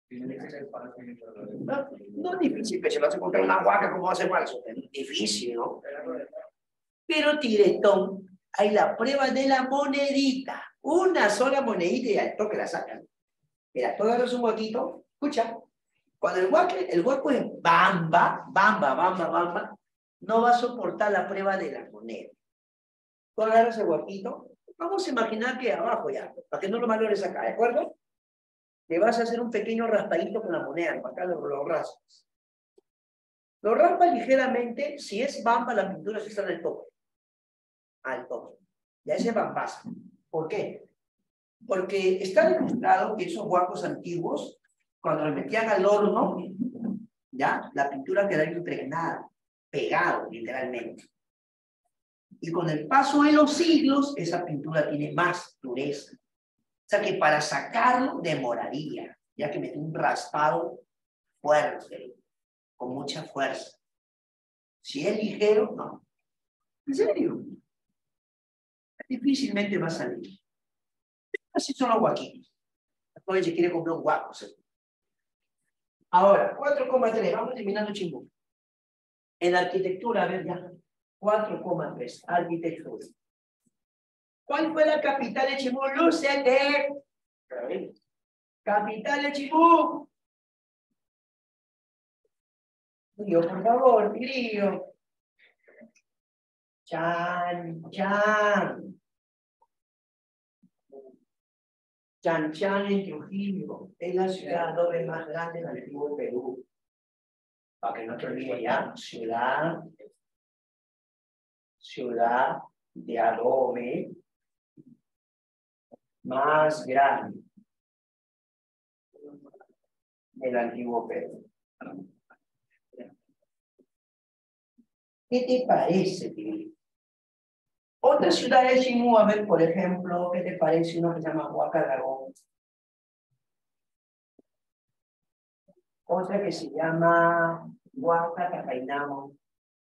No, no es difícil, que se lo hace encontrar una huaca, ¿cómo va a ser falso? Es difícil, ¿no? Pero tiretón, hay la prueba de la monedita. Una sola monedita y al toque la sacan. Mira, tú agarras un huaquito, escucha. Cuando el huaco, el huaco es bamba, bamba, bamba, bamba, no va a soportar la prueba de la moneda. Tú agarras el huaquito, vamos a imaginar que abajo ya, para que no lo valores acá, ¿de acuerdo? Le vas a hacer un pequeño raspadito con la moneda, para acá lo, lo raspas. Lo raspas ligeramente, si es bamba, la pintura se está en el tope. Al tope. Ya ese bambazo. ¿Por qué? Porque está demostrado que esos huacos antiguos, cuando los metían al horno, ya, la pintura quedaba impregnada, pegado, literalmente. Y con el paso de los siglos, esa pintura tiene más dureza. O sea que para sacarlo demoraría, ya que mete un raspado fuerte, con mucha fuerza. Si es ligero, no. ¿En serio? Difícilmente va a salir. Así son los guaquitos. Después se quiere comprar un guaco. ¿Sí? Ahora, cuatro coma tres, vamos terminando chingón. En la arquitectura, a ver ya. cuatro coma tres, arquitectura. ¿Cuál fue la capital de Chimú? ¡Lúcete! Capital de Chimú. Grillo, por favor, grillo. Chan, chan. Chan, chan en Trujillo. Es la ciudad doble más grande del antiguo Perú. Para que no te olvides ya, ciudad, ciudad de adobe más grande del antiguo Perú. ¿Qué te parece, tío? Otra ciudad de Chimú, a ver, por ejemplo, ¿qué te parece uno que se llama Huacalagón? Otra que se llama Huacacapainamo.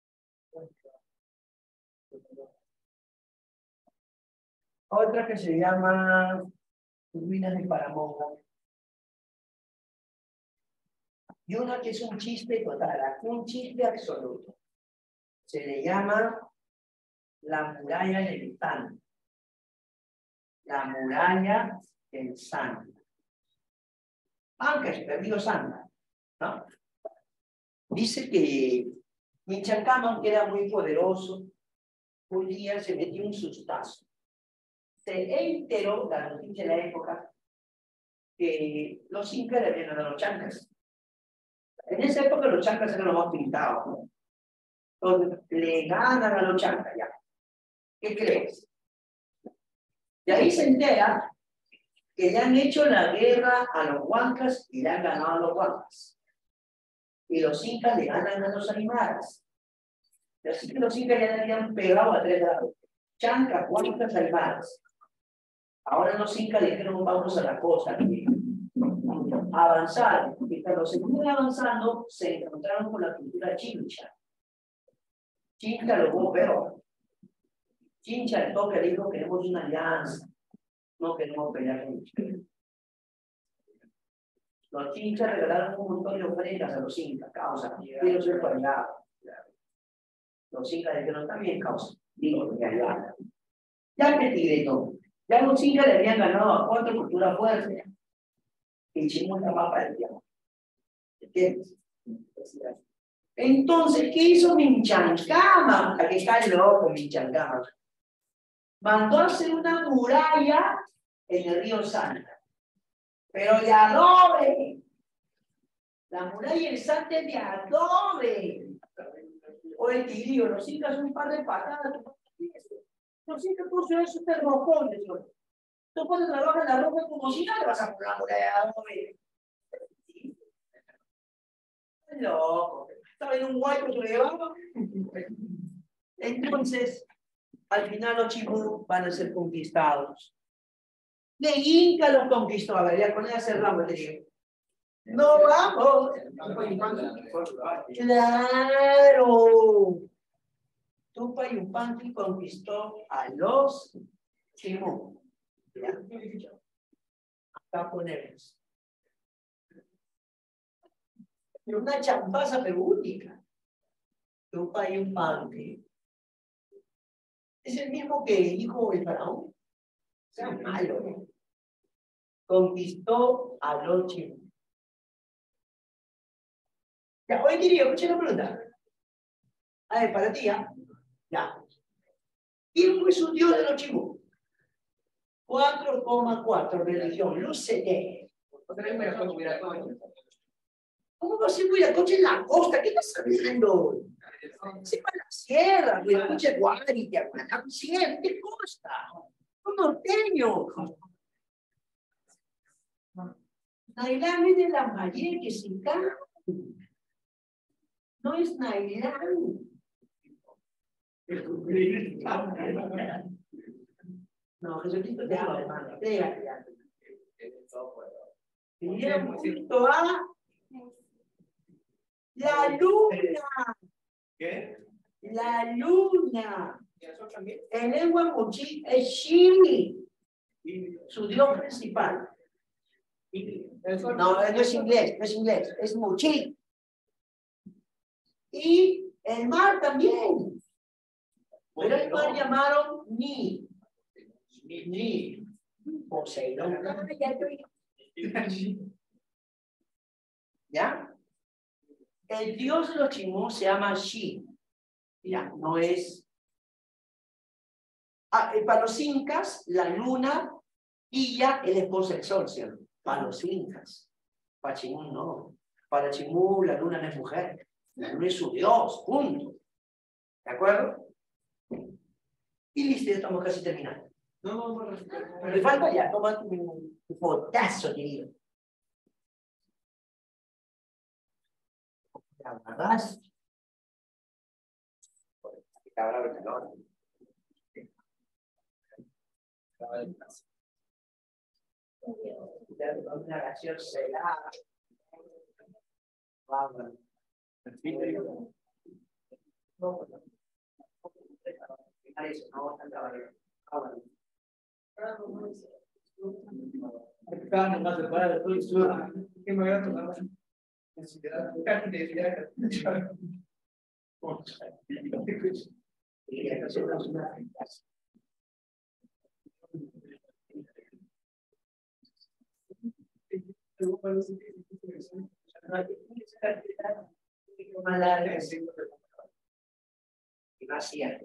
Otra que se llama Ruinas de Paramonga. Y una que es un chiste total, un chiste absoluto. Se le llama la muralla del Santa. La muralla del Santa. Aunque es perdido Santa, ¿no? Dice que Michancama, que era muy poderoso, un día se metió un sustazo. Se enteró, la noticia de la época, que los incas le habían ganado a los chancas. En esa época los chancas eran los más pintados, ¿no? Entonces, le ganan a los chancas ya. ¿Qué crees? De ahí se entera que le han hecho la guerra a los huancas y le han ganado a los huancas. Y los incas le ganan a los animales. Y así que los incas ya le habían pegado a tres lados. Chancas, huancas, animales. Ahora los incas le dijeron, vamos a la cosa. Avanzar. Y cuando se fueron avanzando, se encontraron con la cultura chincha. Chincha lo hubo peor. Chincha el toque dijo, queremos una alianza. No queremos pelear con ustedes. Los chinchas regalaron un montón de ofrendas a los incas, causa, quiero ser aliado. Los incas dijeron, también causa, digo, que aliado. Ya que tigretón, ya los incas le habían ganado a cuatro culturas fuertes. Y Chimú estaba para el diablo. ¿Entiendes? Entonces, ¿qué hizo Minchancama? Aquí está el loco, Minchancama. Mandó a hacer una muralla en el río Santa. Pero de adobe. La muralla del Santa es de adobe. O el tigrillo, los incas son un par de patadas. Los incas pusieron esos termocones. Tú cuando trabajas la ropa como si nada vas a poner la muralla de adobe. Loco. Estaba en un guay que se llevaba. Entonces, al final los chimú van a ser conquistados. De Inca los conquistó. A ver, ya con ella cerramos, te digo. No vamos. Claro. Tupac Yupanqui conquistó a los chimú. Acá ponemos. Una champaza pero única. Tupac Yupanqui. Es el mismo que dijo el faraón. O sea, malo, ¿no? Conquistó a los chimú. Ya, hoy quería, escuché la pregunta. A ver, para ti, ¿ya? Ya. ¿Quién fue su dios de los chimú? cuatro coma cuatro, religión, Lucete. ¿Cómo va a ser Huiracocha en la costa? ¿Qué estás hablando? Se va a la sierra, Huiracocha es Guarita, la sierra, ¿qué costa? Son norteños. Nailán es de la Mayer que se encarga. No es Nailán. No, Jesucristo te ama, hermano. Pégate ya. Vinieron junto a la luna. ¿Qué? La luna. En lengua mochi es Shimi, su dios principal. No, no es inglés, no es inglés, es mochi. Y el mar también. Pero el mar llamaron Ni. Ni. Ni. Poseidón. ¿Ya? El dios de los chimú se llama Shi. Ya, no es. Ah, para los incas, la luna Illa es la esposa del sol, ¿cierto? Para los incas. Para Chimú no. Para Chimú la luna no es mujer. La luna es su dios, punto. ¿De acuerdo? Y listo, ya estamos casi terminando. No, no, no. Me falta ya, toma tu, tu fotazo, querido. La agarras. Está bravo el calor. Una gaseosa helada. Vamos. Eso, no, tan caballero. Acá nomás se para de todo el sur. ¿Qué me voy a tomar? Más larga, y más cierto.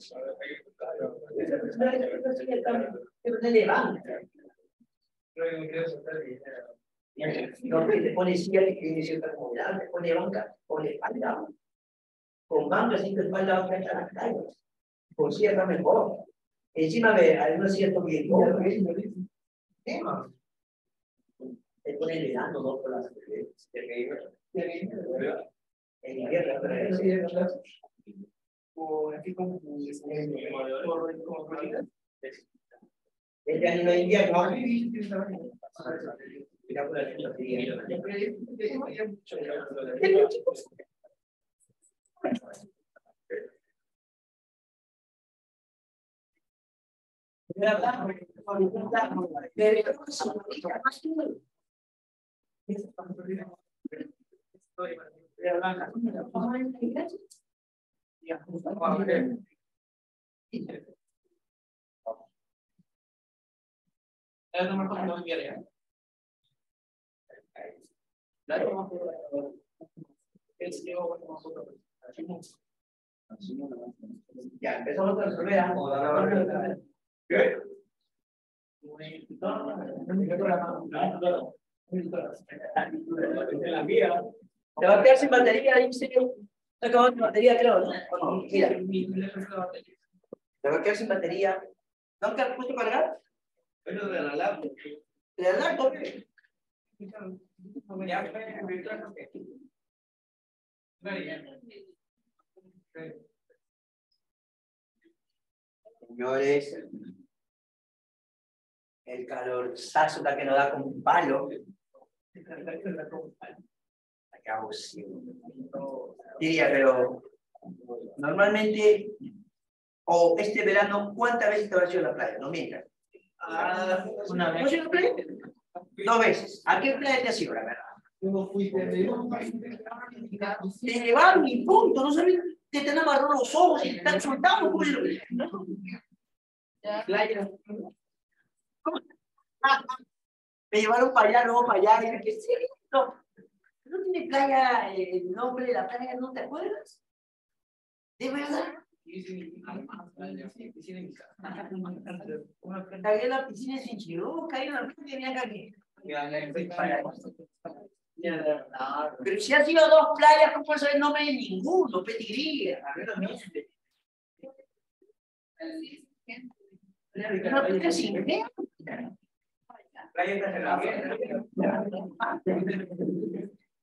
Pero te levanta. No, que te pone cierre que tiene cierta comodidad, te pone banca con la espalda. Con banca sin tu espalda banca hasta las calles. Con cierta mejor. Encima de algunos ciertos bien. ¿Qué más? Te pone helando dos por las en invierno, pero O aquí como este año no hay invierno. Mira por aquí los días. Ya, empezamos a resolver. ¿Qué? La mía. Te va a quedar sin batería, dice. Se acabó tu batería, creo, ¿no? Bueno, mira. Te va a quedar sin batería. ¿No te has puesto a cargar? Pero de la laptop. ¿De la laptop? Señores, el calor sazuta que nos da como un palo. Acabo diría, pero normalmente, o este verano, ¿cuántas veces te vas a ir a la playa? No mientas. Ah, Una vez. ¿No has ido a la playa? Dos veces. ¿A qué playa te has ido, la verdad? Te llevaron y punto, no sabes que te han amarrado los ojos y te están soltando. ¿Cómo? Playa. ¿Cómo? Me llevaron para allá, luego para allá. Y dije, ¿qué es esto? ¿No tiene playa el nombre de la playa? ¿No te acuerdas? ¿De verdad? Cagué en la piscina sin chiro, caí en la piscina y pero si has ido a dos playas, ¿cómo puedes saber el nombre de ninguno? Pedigría. No, pero sin qué.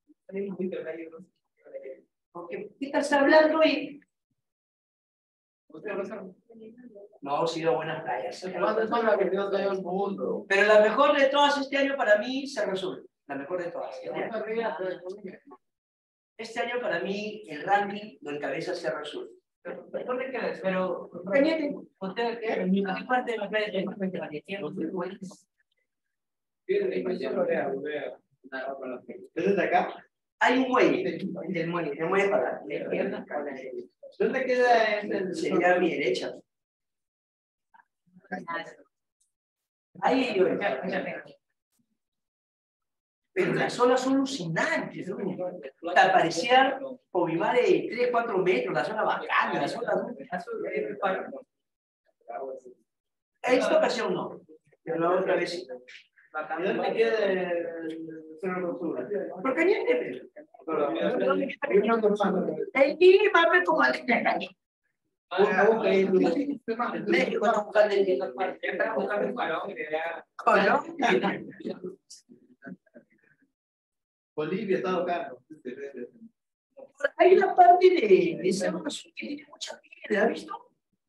¿Qué estás hablando? Y No, sí, de buenas playas. ¿Cuántas son las que Dios dio al mundo? Pero la mejor de todas este año para mí se resuelve. La mejor de todas. Este año para mí el ranking lo encabeza se resuelve. ¿Dónde quedas? Pero, Cañete. ¿usted qué? ¿En qué parte de la playa de ¿Desde acá? Hay un muelle. El muelle, el muelle para la izquierda. ¿Dónde queda ese? Sería a mi derecha. Ahí yo. Pero las olas son alucinantes, ¿no? O sea, parecía Povimar de tres, cuatro metros, la zona bacana, la zona... Esta ocasión no, pero la otra vez sí. ¿Y dónde queda el Cerro Rosura? ¿Por Cañete? El clima fue como el de Cañete. México está buscando el Estaba buscando un Colombia. Colombia. Bolivia está tocando. Hay una parte de, de Cerro Azul que tiene mucha piedra, ¿has visto?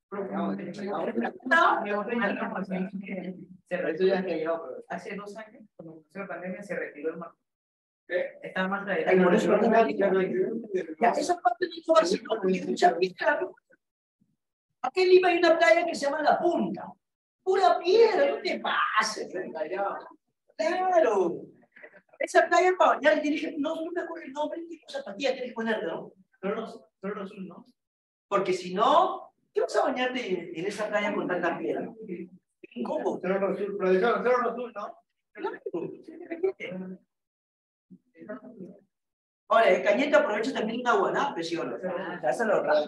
Eso ya que llegado, hace dos años, cuando comenzó la pandemia, se retiró el mar. Estaba más allá. Ay, por eso no te ya, esa parte no fue así, ¿no? Porque mucha piedra. Aquí en Lima hay una playa que se llama La Punta. Pura piedra, no te pases. Claro. Esa playa para bañar, tienes que, no, no me acuerdo el nombre, qué zapatilla tienes que ponerle, ¿no? Cerro Azul, ¿no? Porque si no, ¿qué vas a bañarte en, en esa playa con tanta piedra? ¿Cómo? Cerro Azul, profesor, Cerro Azul, ¿no? Ahora, el Cañete aprovecha también una guaná, presión. Está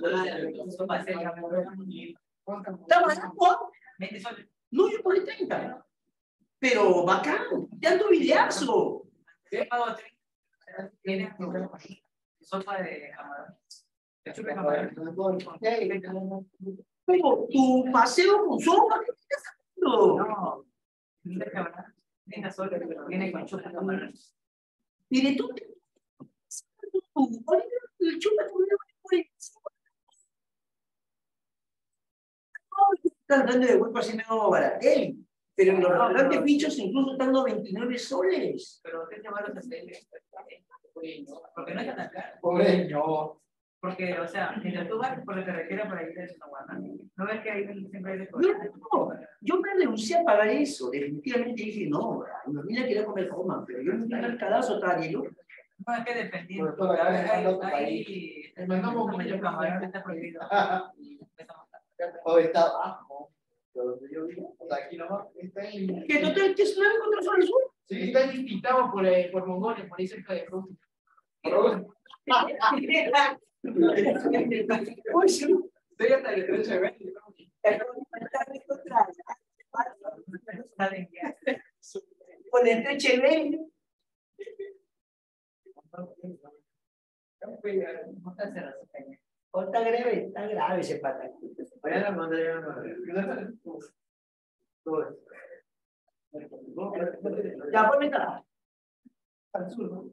barato. No, yo pagué treinta. Pero bacán, te ando videazo. Tiene sopa de camarón. Chupa de camarón. Pero tu paseo con sopa, ¿qué estás haciendo? No, tiene sopa, viene con chupa de camarón. Mire, tú te... El chupa de camarón. Estás dando de hueco así medio baratel. Pero en los restaurantes bichos incluso están dando veintinueve soles. Pero usted llama a los hoteles. Porque no es tan caro. Pobreño. Porque, o sea, mientras tú vas por la carretera para ir a Chihuahua, ¿no ves que ahí siempre hay de No, no, yo me renuncié a pagar eso. Definitivamente dije, no, mi familia quería comer coma, pero yo no tenía el cadazo, estaba lleno. No, es que dependiendo. Por toda la vida, en otro Ahí, ahí, mandamos mucho camarón, está prohibido. O está abajo. Donde yo vivo, o sea, aquí nomás, está en... ¿Qué total que es nueve contra Sol Sur? Sí, está invitado por, eh, por Mongolia, por ahí cerca de Rusia. Uy, sí. Estoy hasta el derecho de ver. Con el teche ven. Está grave, está grave ese pata. Vayan a mandar ya una... Ya, pues está. Al sur, ¿no?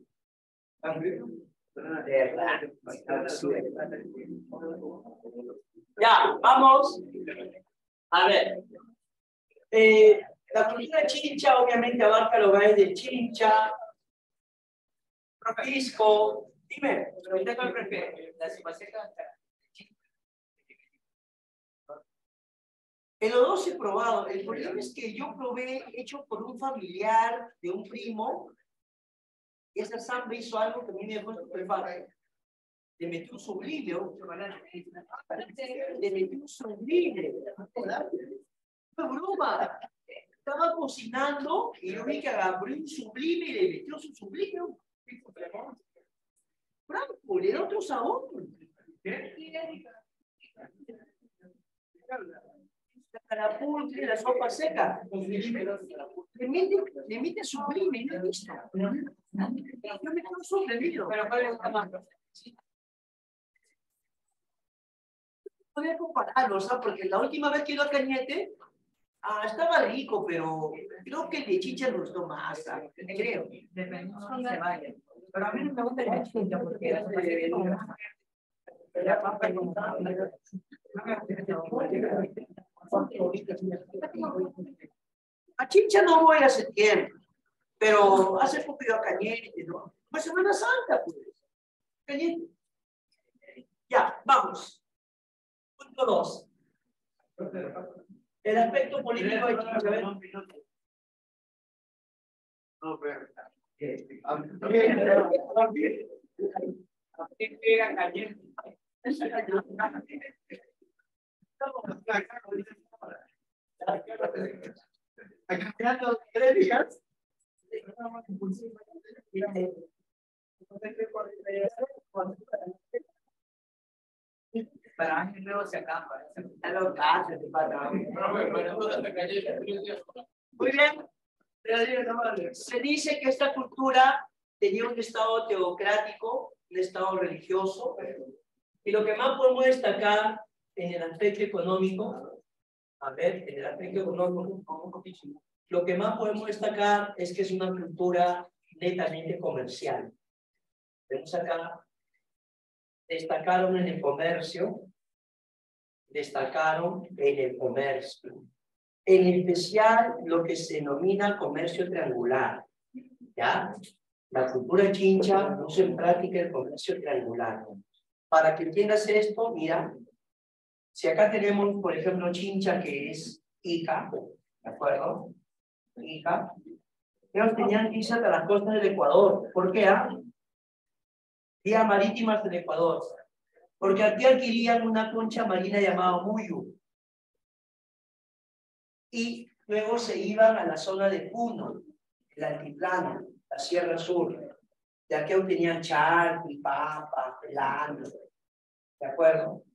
Ya, vamos. A ver. Eh, la cultura chirincha obviamente abarca los valles del Chirincha, Pisco. Dime. ¿Usted cuál prefiere? ¿La cimaseca? En los dos he probado. El problema es que yo probé hecho por un familiar de un primo. Y esa samba hizo algo que a mí me dejó estupefacto. Le metió un sublime. Le metió un sublime. ¡Qué broma! Estaba cocinando y yo vi que abrió un sublime y le metió su sublime. Bravo, le da otro sabor. ¿Qué? La carapulcre, la sopa seca. Le mete, le mete sublime, ¿no he visto? Yo me quedo sorprendido. Pero ¿cuál es más? Podría compararlo, ¿sabes? Porque la última vez que iba a Cañete, ah, estaba rico, pero creo que el de chicha me gustó más, ¿sabes? Creo. Depende de dónde se vaya. Pero a mí no me gusta el de chicha porque la sopa seca es como más. A Chincha no voy hace tiempo, pero hace poco iba a Cañete, ¿no? Pues Semana Santa, pues. Cañete. Ya, vamos. Punto dos. El aspecto político de Chincha. A ver. No, pero. Para años luego se acaba. Muy bien. Se dice que esta cultura tenía un estado teocrático, un estado religioso, y lo que más podemos destacar en el aspecto económico, a ver, en el aspecto económico, lo que más podemos destacar es que es una cultura netamente comercial. Vemos acá, destacaron en el comercio, destacaron en el comercio. En especial lo que se denomina comercio triangular, ¿ya? La cultura chincha puso en práctica el comercio triangular. Para que entiendas esto, mira, si acá tenemos, por ejemplo, Chincha, que es Ica, ¿de acuerdo? Ica. Ellos tenían visas a las costas del Ecuador. ¿Por qué? Ah? Vías marítimas del Ecuador. Porque aquí adquirían una concha marina llamada Muyu. Y luego se iban a la zona de Puno, el altiplano, la Sierra Sur. De aquí obtenían charqui, papa, pelando. ¿De acuerdo?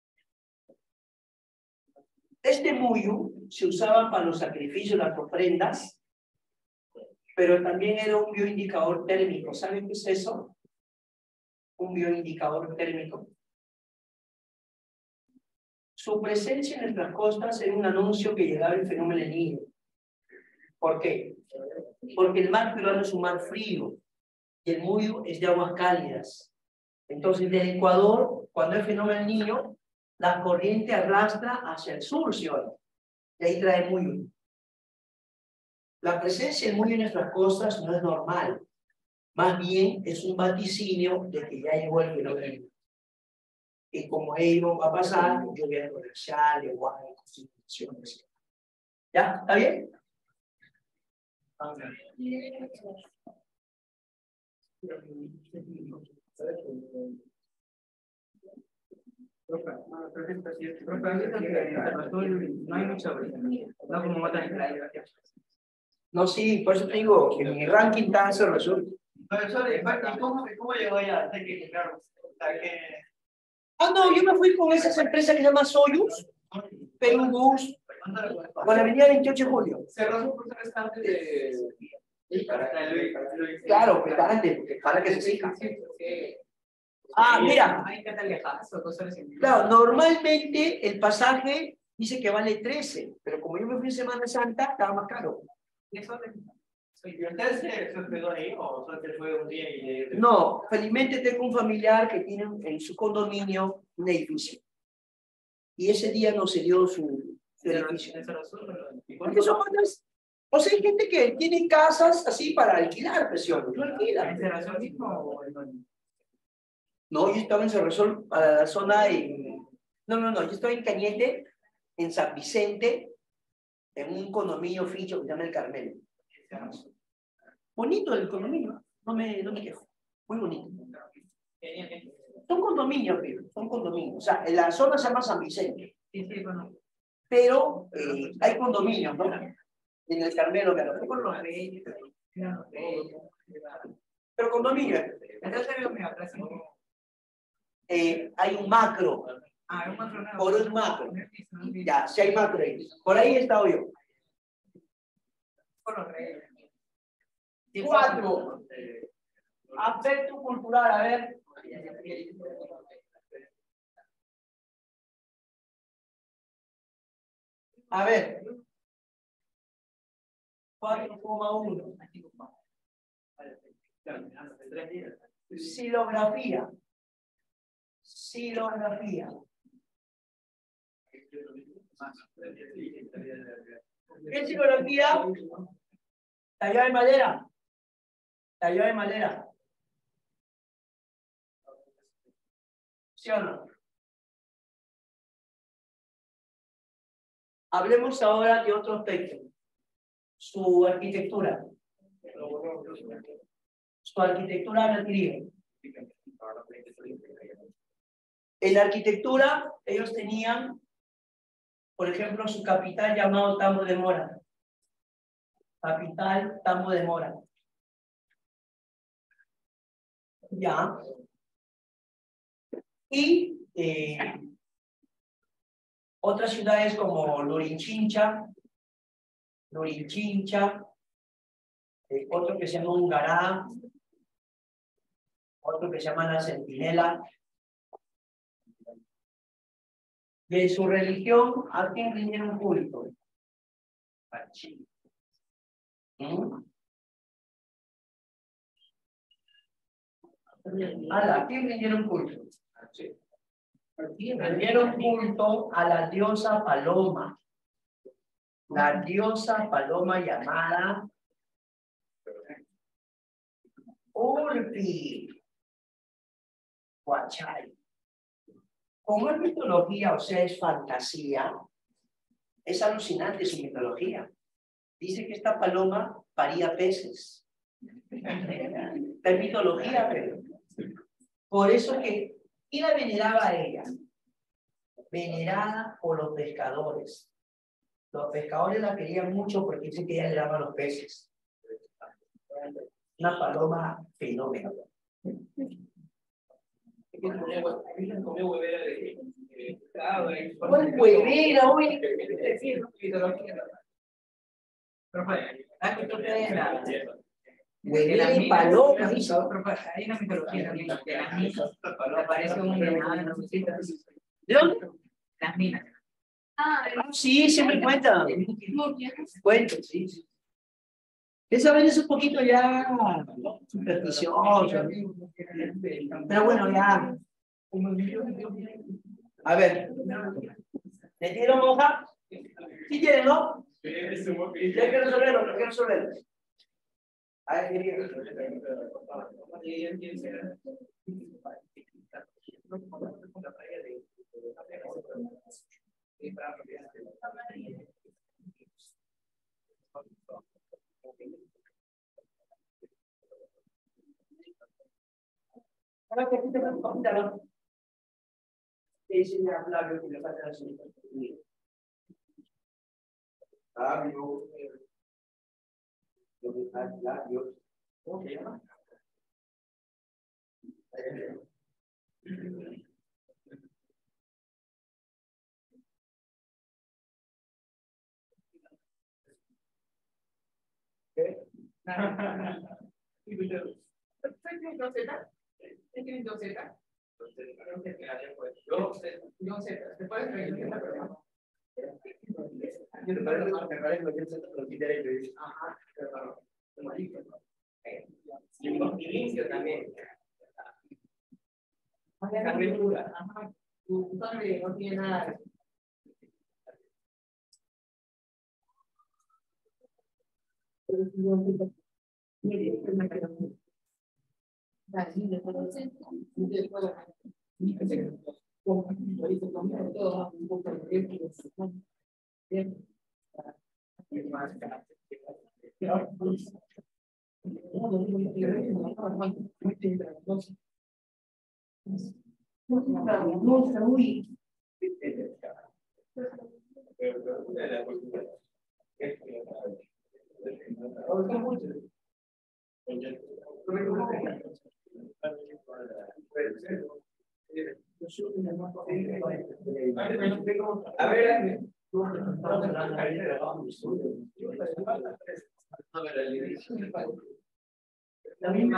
Este muyu se usaba para los sacrificios, las ofrendas, pero también era un bioindicador térmico. ¿Saben qué es eso? Un bioindicador térmico. Su presencia en nuestras costas era un anuncio que llegaba el fenómeno El Niño. ¿Por qué? Porque el mar peruano es un mar frío y el muyu es de aguas cálidas. Entonces, del Ecuador, cuando el fenómeno El Niño, la corriente arrastra hacia el sur, ¿sí o no? Y ahí trae muyu. La presencia del muyu en nuestras costas no es normal. Más bien es un vaticinio de que ya llegó el fenómeno. Y como ello va a pasar, lluvia torrencial, igual, concentraciones. ¿Ya? ¿Está bien? No hay mucha no como matan en la. No, sí, por eso te digo, en mi ranking está ese resultado. Profesor, ¿y cómo, cómo llegó allá? Hasta que, claro, hasta que... Ah, no, yo me fui con esas empresas que se llaman Soyuz, Perú Bus, con la avenida veintiocho de julio. Cerró su curso restante de... Claro, pues antes, porque para que se siga. Ah, mira. Claro, normalmente el pasaje dice que vale trece, pero como yo me fui en Semana Santa, estaba más caro. ¿Y usted se hospedó ahí o solo fue un día y... No, felizmente tengo un familiar que tiene en su condominio un edificio. Y ese día no se dio su, su edificio. Porque son otras... O sea, hay gente que tiene casas así para alquilar, presión. No alquila. ¿En Cerrazón mismo o en dónde? No, yo estaba en Cerrazón para la zona de... No, no, no, yo estaba en Cañete, en San Vicente, en un condominio ficho que se llama El Carmelo. Bonito el condominio, no me, no me quejo. Muy bonito. Son condominios, pero, son condominios. O sea, en la zona se llama San Vicente. Pero eh, hay condominios, ¿no? En El Carmelo, claro. Por los reyes. Pero condominio. Eh, hay un macro. Ah, un macro nuevo. Por un macro. Ya, si hay macro ahí. Por ahí he estado yo. Por los reyes. Cuatro. Aspecto cultural, a ver. A ver. cuatro coma uno. Xilografía. Xilografía. ¿Qué es xilografía? Tallado de madera. Tallado de madera. ¿Sí o no? Hablemos ahora de otro aspecto. Su arquitectura. Su arquitectura requerida. En la arquitectura, ellos tenían, por ejemplo, su capital llamado Tambo de Mora. Capital Tambo de Mora. Ya. Y eh, otras ciudades como Lurinchincha, Lurinchincha, eh, otro que se llama Ungará, otro que se llama La Centinela. Y en su religión, ¿a quién rindieron culto? A Chile. ¿Mm? ¿A quién rindieron culto? A Chile. Rindieron culto a la diosa Paloma. La diosa Paloma llamada Urpi Huachay. Como es mitología, o sea, es fantasía, es alucinante su mitología. Dice que esta paloma paría peces. Es mitología, pero. Por eso que, ¿quién la veneraba a ella? Venerada por los pescadores. Los pescadores la querían mucho porque dicen que ella le daba los peces. Una paloma fenómeno. ¿Cuál huevera hoy? Huevera y paloma. Hay una mitología también de las minas. Aparece un animal. ¿De dónde? Las minas. Ah, Sí, siempre cuentan. Cuentan, sí, sí. Esa vez es un poquito ya supersticioso. Pero bueno, ya. A ver. ¿Le dieron hoja? ¿Sí tienen, no? Ya hay que resolverlo, hay que resolverlo. A ver, ahora que te preguntan, te dicen a Flavio que le falta la señora. Flavio. ¿Dónde está Flavio? ¿Cómo se llama? ¿Qué? ¿Tienen dos Z? ¿Tienen dos Z? No sé, ¿te puedes creer que esta persona? Yo te parece que me parece que yo lo quité y lo hice. Ajá. Y un inicio también. La aventura. Ajá. Tu padre no tiene nada. A ver, La misma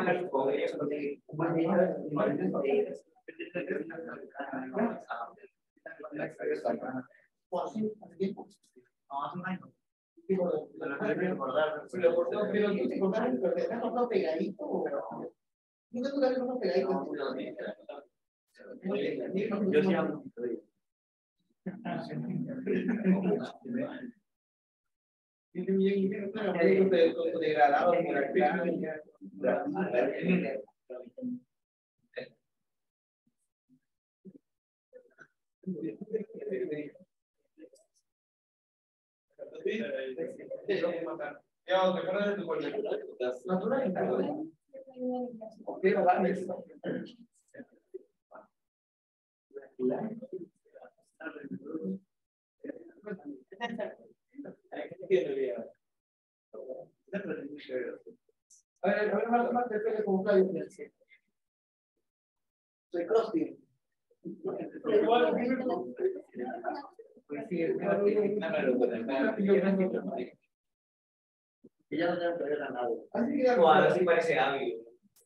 Pegadito. Nunca tú uno pegadito. Yo sí amo. Degradado por acá. Ya, ¿te acuerdas de tu colección? Natural. A ver, a ver, más, más de pele como Flavio. Soy CrossFit. Pues sí, es Y ya no tengo que ver a nadie. así que Ahora sí parece hábil.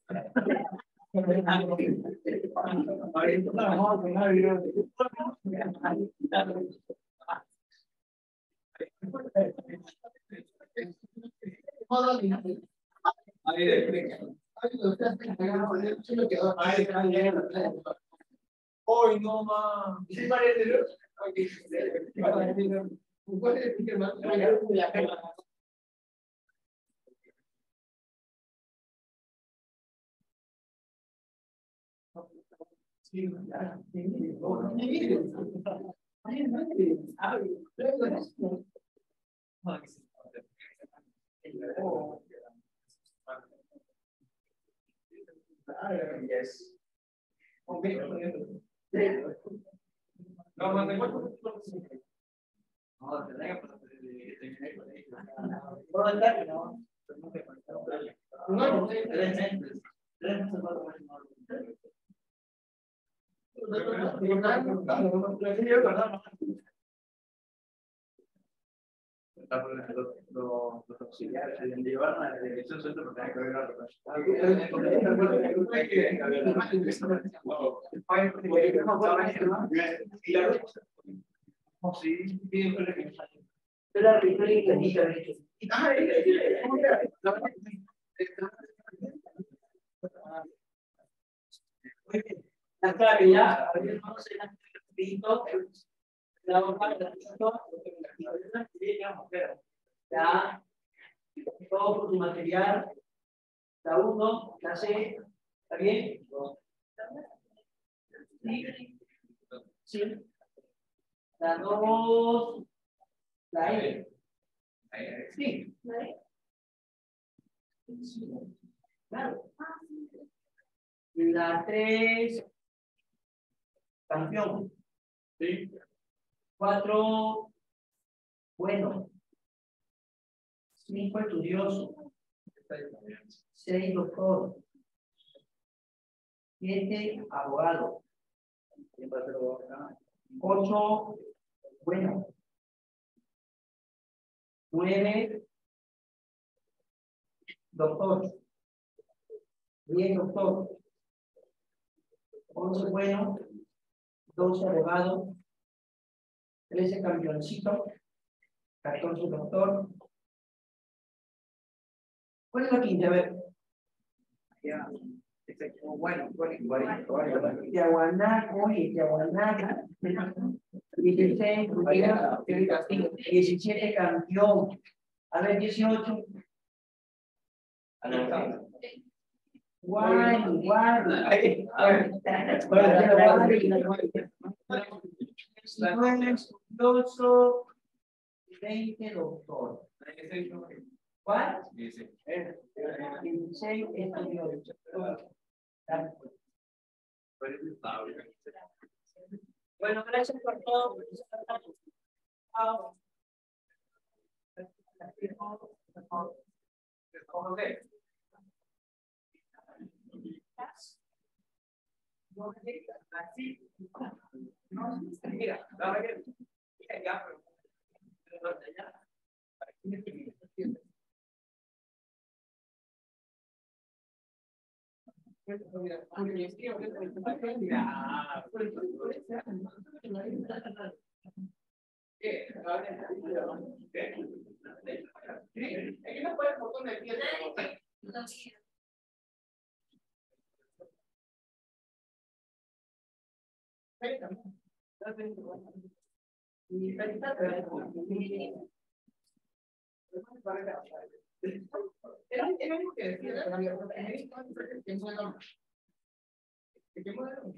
ahorita trabajamos con una video. Hoy no más. Sí, parece, ¿no? Yes. No, más de cuatro. No, te traigo, pero te- ¿Puedo entrar? No. No, Tres meses. Tres meses, cuatro meses, no. Los auxiliares, el llevaron a la dirección centro porque hay que ver la Sí, Era Victoria y Clanita, de hecho. La clave ya, a ver, vamos a ir a rapidito. La hoja, rapidito, ya, todo por tu material. La uno, la C, ¿está bien? Sí. Sí. La dos, la E. Sí. Claro. Y la tres, campeón. Sí. Cuatro, bueno. Cinco, estudioso. Seis, doctor. Siete, abogado. Ocho, bueno. Nueve, doctor. Diez, doctor. Once, bueno. Doce, abogado. Trece, campeoncito. Catorce, doctor. ¿Cuál es la quinta? A ver. Bueno, bueno, bueno. Tiahuanaco y Tiahuanaca. dieciséis, diecisiete, campeón. A ver, dieciocho. Guay, guay. diecinueve, estudioso. veinte, doctor. ¿Cuál? dieciséis, estudioso. Bueno, gracias por todo. Chao. Así. No, mira, la verdad que mira, ya, pero pero ya. ¿Qué? No puedes botón de pie. Y ahorita te veo. Era un tema que decía, pero había otro que me dijo, que no era ¿qué modelo?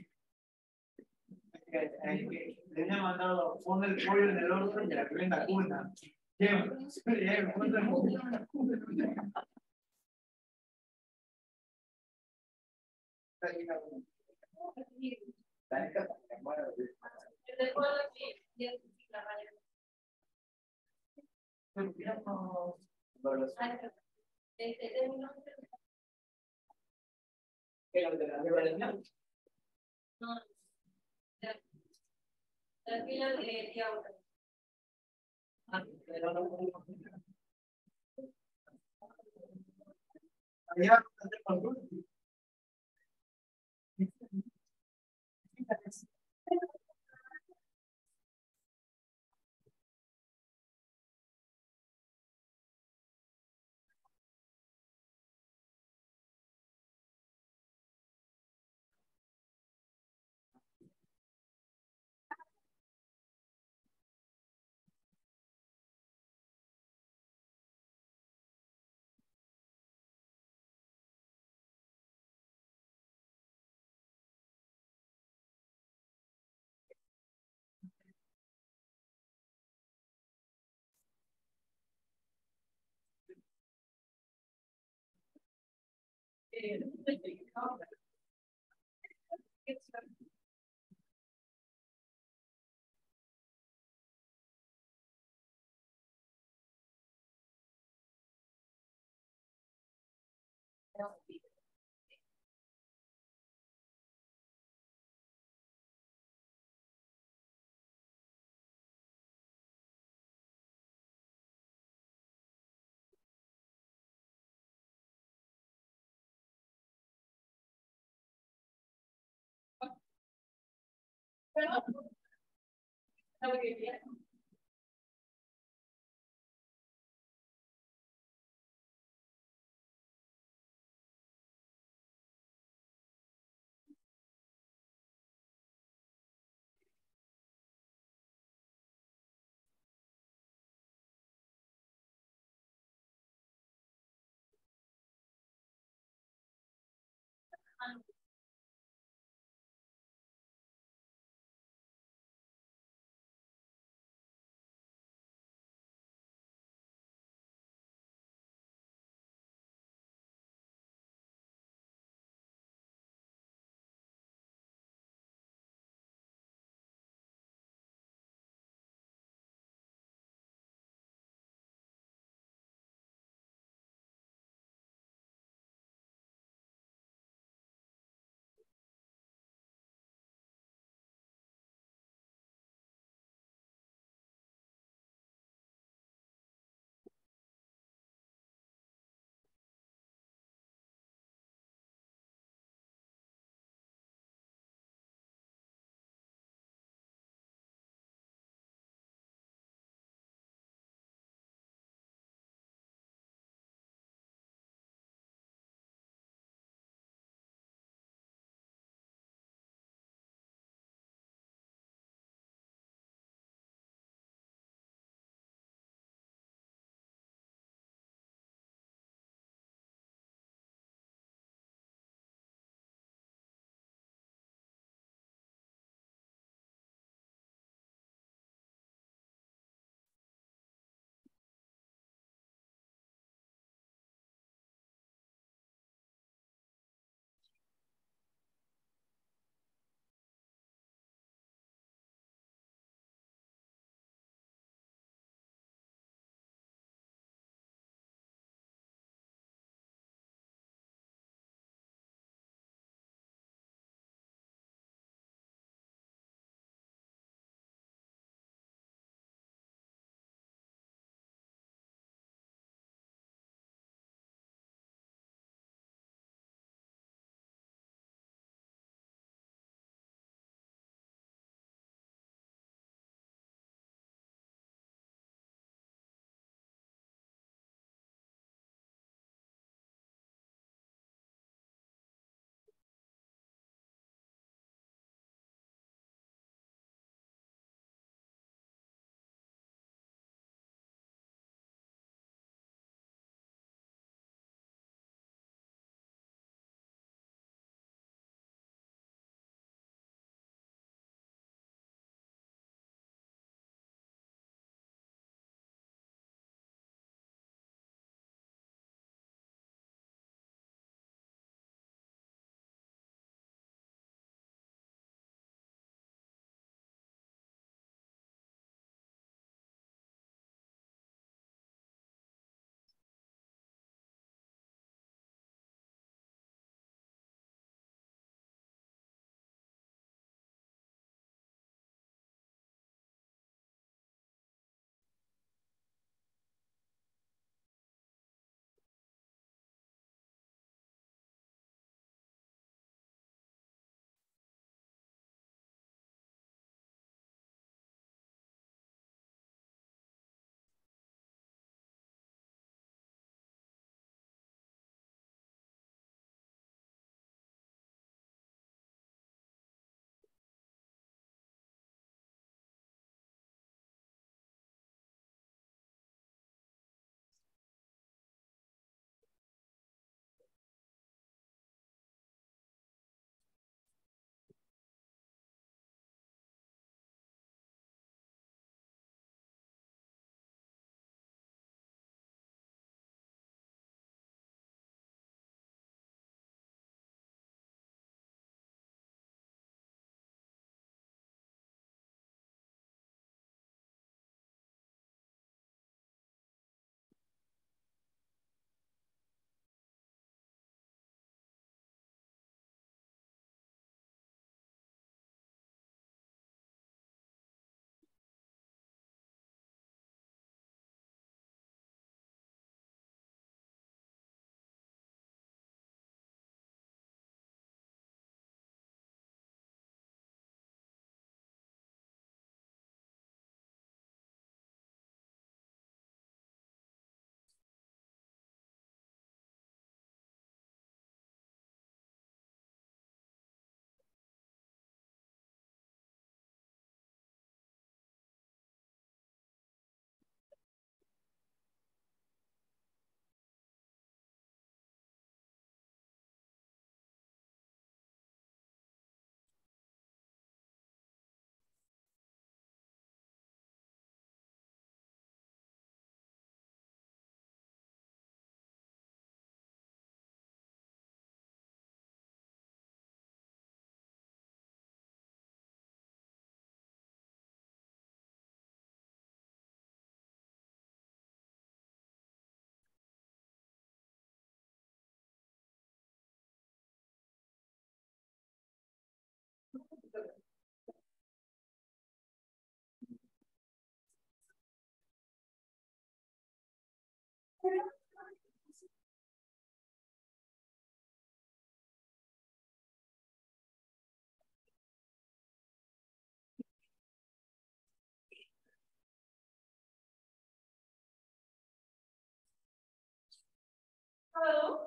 Le había mandado, pon el pollo en el horno y la primera cuna. Lleva, lleva, pon el pollo en la cuna. Allá,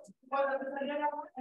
Cuando te salió la voz,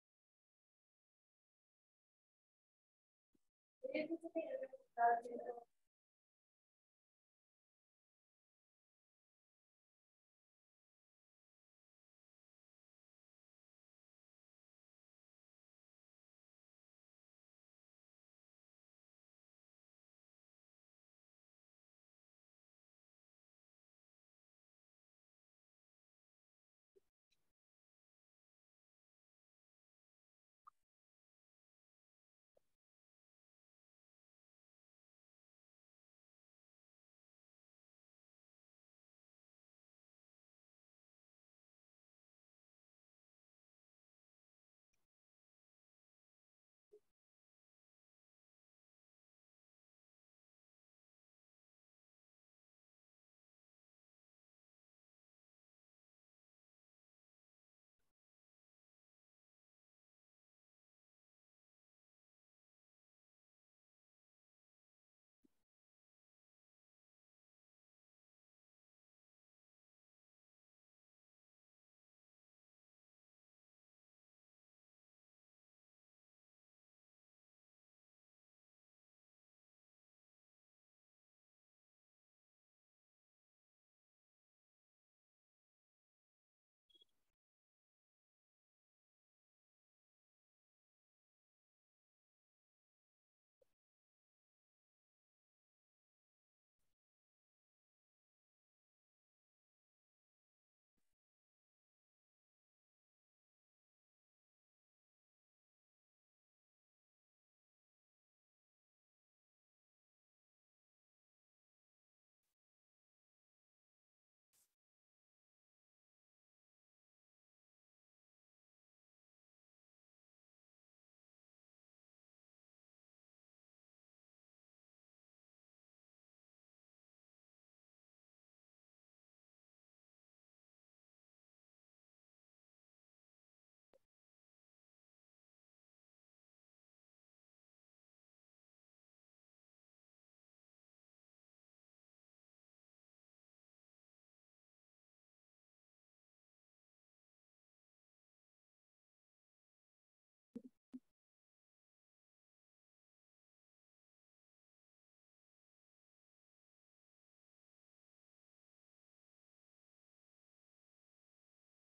eso es lo que yo estaba haciendo.